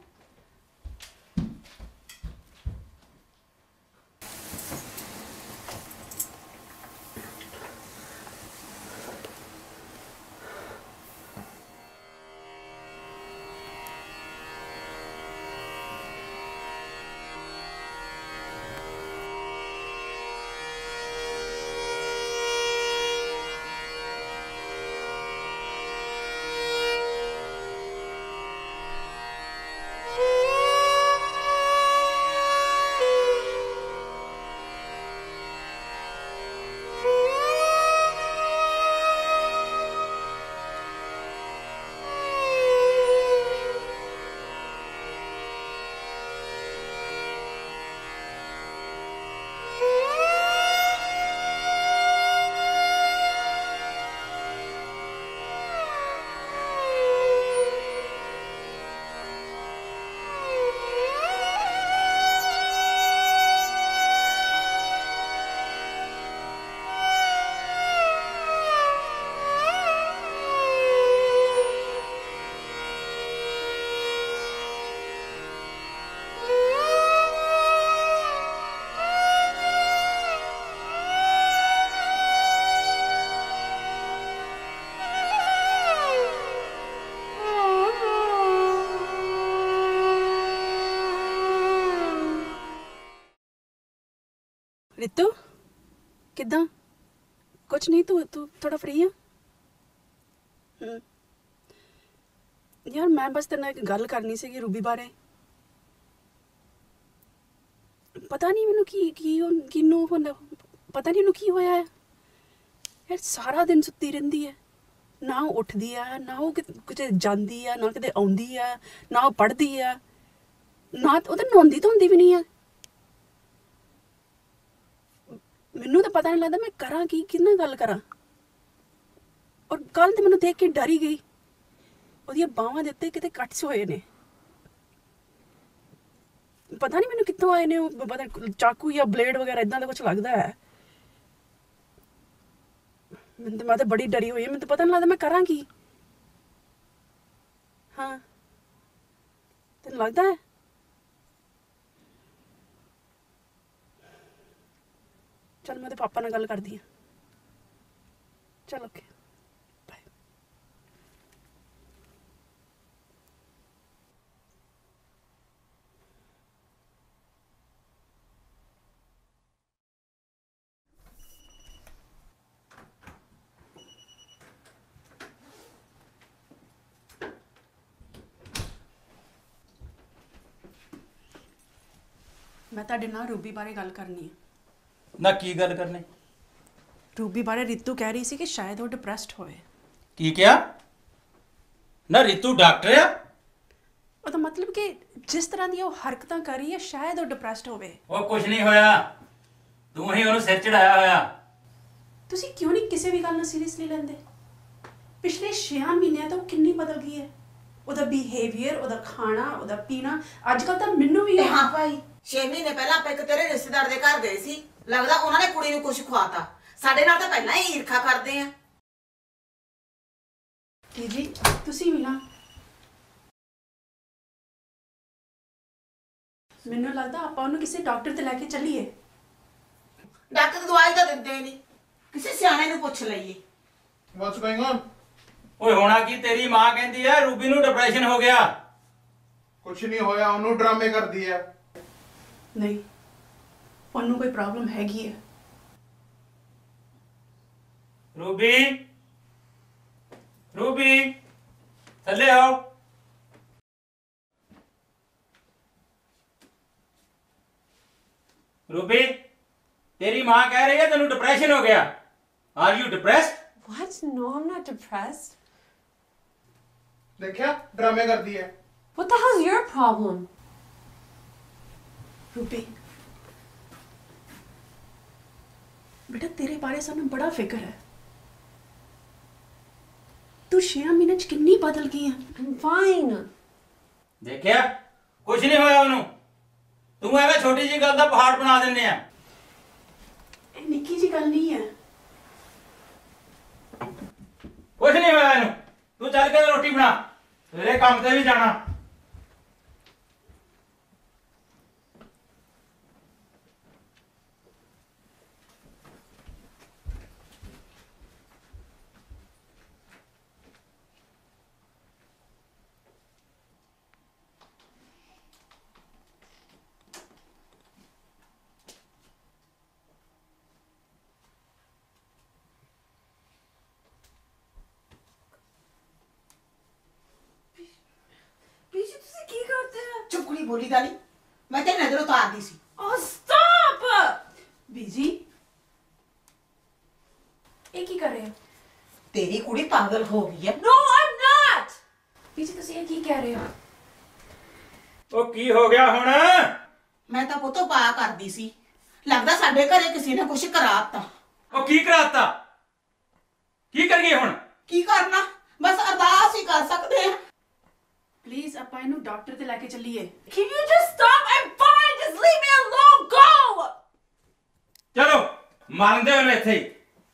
रितु किदा कुछ नहीं, तू तू थोड़ा फ्री है? यार मैं बस तेरे नाल एक गल करनी सी रूबी बारे। पता नहीं मैनू की की किनू पता नहीं की होया है यार। सारा दिन सुत्ती रहिंदी है, ना उठदी है, ना वो किते जांदी है, ना किते आउंदी है, ना वो पढ़दी है, ना ओहदे नहाउंदी धोंदी भी नहीं है। मैनू तो पता नहीं लगता मैं करा की किन्ना गल करा। और कल तो मैनू देख के डर ही गई, ओहदियां बावां दे उत्ते किते कट्स होए ने। पता नहीं मैनू कित्थों आए ने, पता चाकू या ब्लेड वगैरह इदां दा कुछ लगदा है। मैं तो मैं तो बड़ी डरी हुई है, मैनू तो पता नहीं लगता मैं करा की। हाँ तेन लगदा है? चल मैं तो पापा नाल गल करदी हां। चल ओके बाय। मैं तुहाडे नाल रूबी बारे गल करनी है। ना की गल करने? रूबी बारे रितु कह रही सी कि शायद वो डिप्रेस्ड होए। की क्या? ना रितु डॉक्टर है? ਉਹਦਾ ਮਤਲਬ ਕਿ ਜਿਸ ਤਰ੍ਹਾਂ ਦੀਆਂ ਉਹ ਹਰਕਤਾਂ ਕਰ ਰਹੀ ਹੈ ਸ਼ਾਇਦ ਉਹ ਡਿਪਰੈਸਡ ਹੋਵੇ। ਉਹ ਕੁਝ ਨਹੀਂ ਹੋਇਆ, ਤੂੰ ਹੀ ਉਹਨੂੰ ਸਿਰ ਚੜਾਇਆ ਹੋਇਆ। ਤੁਸੀਂ ਕਿਉਂ ਨਹੀਂ ਕਿਸੇ ਵੀ ਗੱਲ ਨੂੰ ਸੀਰੀਅਸਲੀ ਲੈਂਦੇ? ਪਿਛਲੇ ਛੇ ਮਹੀਨਿਆਂ ਤੋਂ ਕਿੰਨੀ ਬਦਲ ਗਈ ਹੈ ਉਹਦਾ ਬਿਹੇਵੀਅਰ, ਉਹਦਾ ਖਾਣਾ, ਉਹਦਾ ਪੀਣਾ। ਅੱਜ ਕੱਲ ਤਾਂ ਮੈਨੂੰ ਵੀ ਹਾਂ ਭਾਈ, ਛੇ ਮਹੀਨੇ ਪਹਿਲਾਂ ਆਪਾਂ ਇੱਕ ਤੇਰੇ ਰਿਸ਼ਤੇਦਾਰ ਦੇ ਘਰ ਗਏ ਸੀ, ਲੱਗਦਾ ਉਹਨਾਂ ਨੇ ਕੁੜੀ ਨੂੰ ਕੁਝ ਖਵਾਤਾ। ਸਾਡੇ ਨਾਲ ਤਾਂ ਪਹਿਲਾਂ ਹੀ ਈਰਖਾ ਕਰਦੇ ਆ। ਕੀ ਜੀ ਤੁਸੀਂ ਵੀ ਨਾ, ਮੈਨੂੰ ਲੱਗਦਾ ਆਪਾਂ ਉਹਨੂੰ ਕਿਸੇ ਡਾਕਟਰ ਤੇ ਲੈ ਕੇ ਚੱਲੀਏ। ਡਾਕਟਰ ਦਵਾਈ ਤਾਂ ਦਿੰਦੇ ਨਹੀਂ, ਕਿਸੇ ਸਿਆਣੇ ਨੂੰ ਪੁੱਛ ਲਈਏ। What's going on? ਓਏ ਹੋਣਾ ਕੀ, ਤੇਰੀ ਮਾਂ ਕਹਿੰਦੀ ਆ ਰੂਬੀ ਨੂੰ ਡਿਪਰੈਸ਼ਨ ਹੋ ਗਿਆ। ਕੁਛ ਨਹੀਂ ਹੋਇਆ, ਉਹਨੂੰ ਡਰਾਮੇ ਕਰਦੀ ਹੈ। ਨਹੀਂ, ਉਹਨੂੰ ਕੋਈ ਪ੍ਰੋਬਲਮ ਹੈਗੀ ਹੈ। रूबी रूबी थल्ले आओ। रूबी तेरी माँ कह रही है तेनू डिप्रेशन हो गया। Are you depressed? What? No, I'm not depressed. देखा ड्रामे कर दिए। What the hell's your problem? Ruby बेटा तेरे बारे सानू बड़ा फिक्र है। तू छे महीने च किन्नी बदल गई है। I'm fine. देखिया कुछ नहीं होया उन्हों। तू एवं छोटी जी गल दा पहाड़ बना देने आ। ਇਹ ਨਿੱਕੀ ਜੀ ਗੱਲ ਨਹੀਂ ਹੈ। कुछ नहीं होया इन्हों। तू चल के रोटी बना। तेरे काम ते भी जाना। चुप कुड़ी बोली दाली मैं तेरी नजर उतार दी सी। Oh, stop! बीजी ये की कर रहे हो? तेरी कुड़ी पागल हो गई है। No, I'm not! बीजी तुसी ये की कह रहे हो? ओ की हो गया हुण? मैं तो पुੱਤੋ ਪਾ ਕਰਦੀ ਸੀ। लगदा ਸਾਡੇ ਘਰੇ ਕਿਸੇ ਨੇ ਕੁਝ ਕਰਾਤਾ। ओ की कराता? की कर गई हुण? ਕੀ ਕਰਨਾ ਬਸ ਅਰਦਾਸ ਹੀ ਕਰ ਸਕਦੇ ਆ। प्लीज ਆਪਾਂ ਇਹਨੂੰ ਡਾਕਟਰ ਤੇ ਲੈ ਕੇ ਚੱਲੀਏ। Can you just stop? I'm fine. Just leave me alone. Go! चलो मान दे उन्हें थे।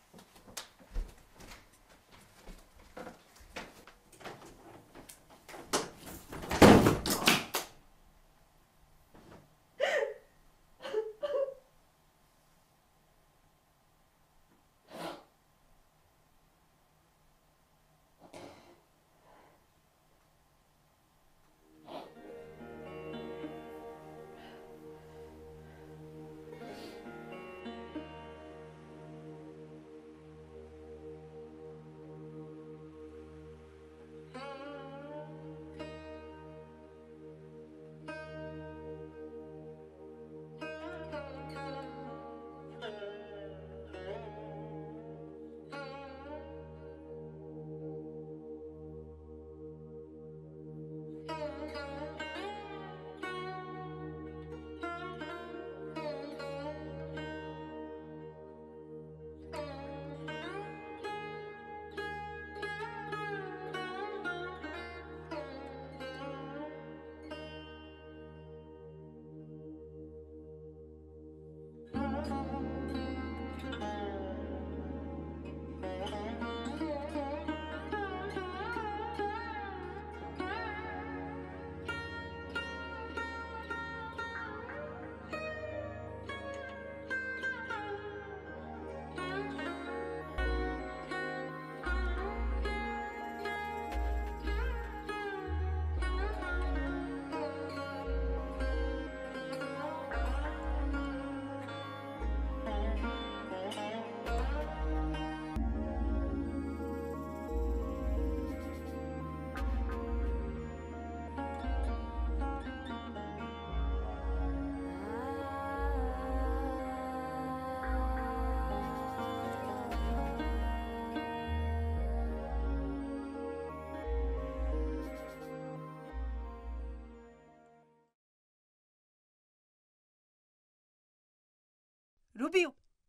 Ruby,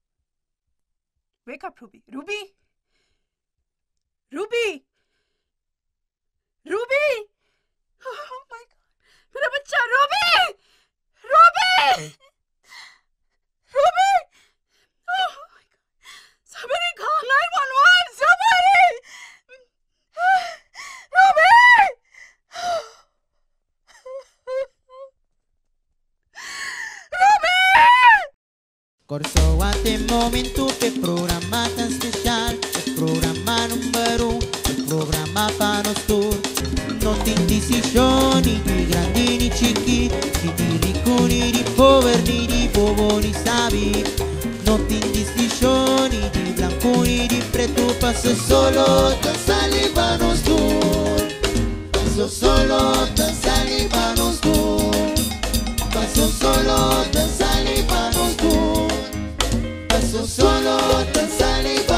wake up, Ruby. Ruby, Ruby, Ruby. Oh my God, मेरा बच्चा Ruby, Ruby, Ruby. Oh my God, somebody call nine one one. Somebody, Ruby. Corso até momento que programa tão especial, o programa número um, o programa para nós todos. Não tem decisione di grandi ni cicchi, ni di ricco ni di povero ni di bobo ni sabi. Non tem decisioni di blanco ni di preto Passo solo dança libanos tu. Passo solo dança libanos tu. Passo solo dança libanos tu. Passo solo dança libanos tu.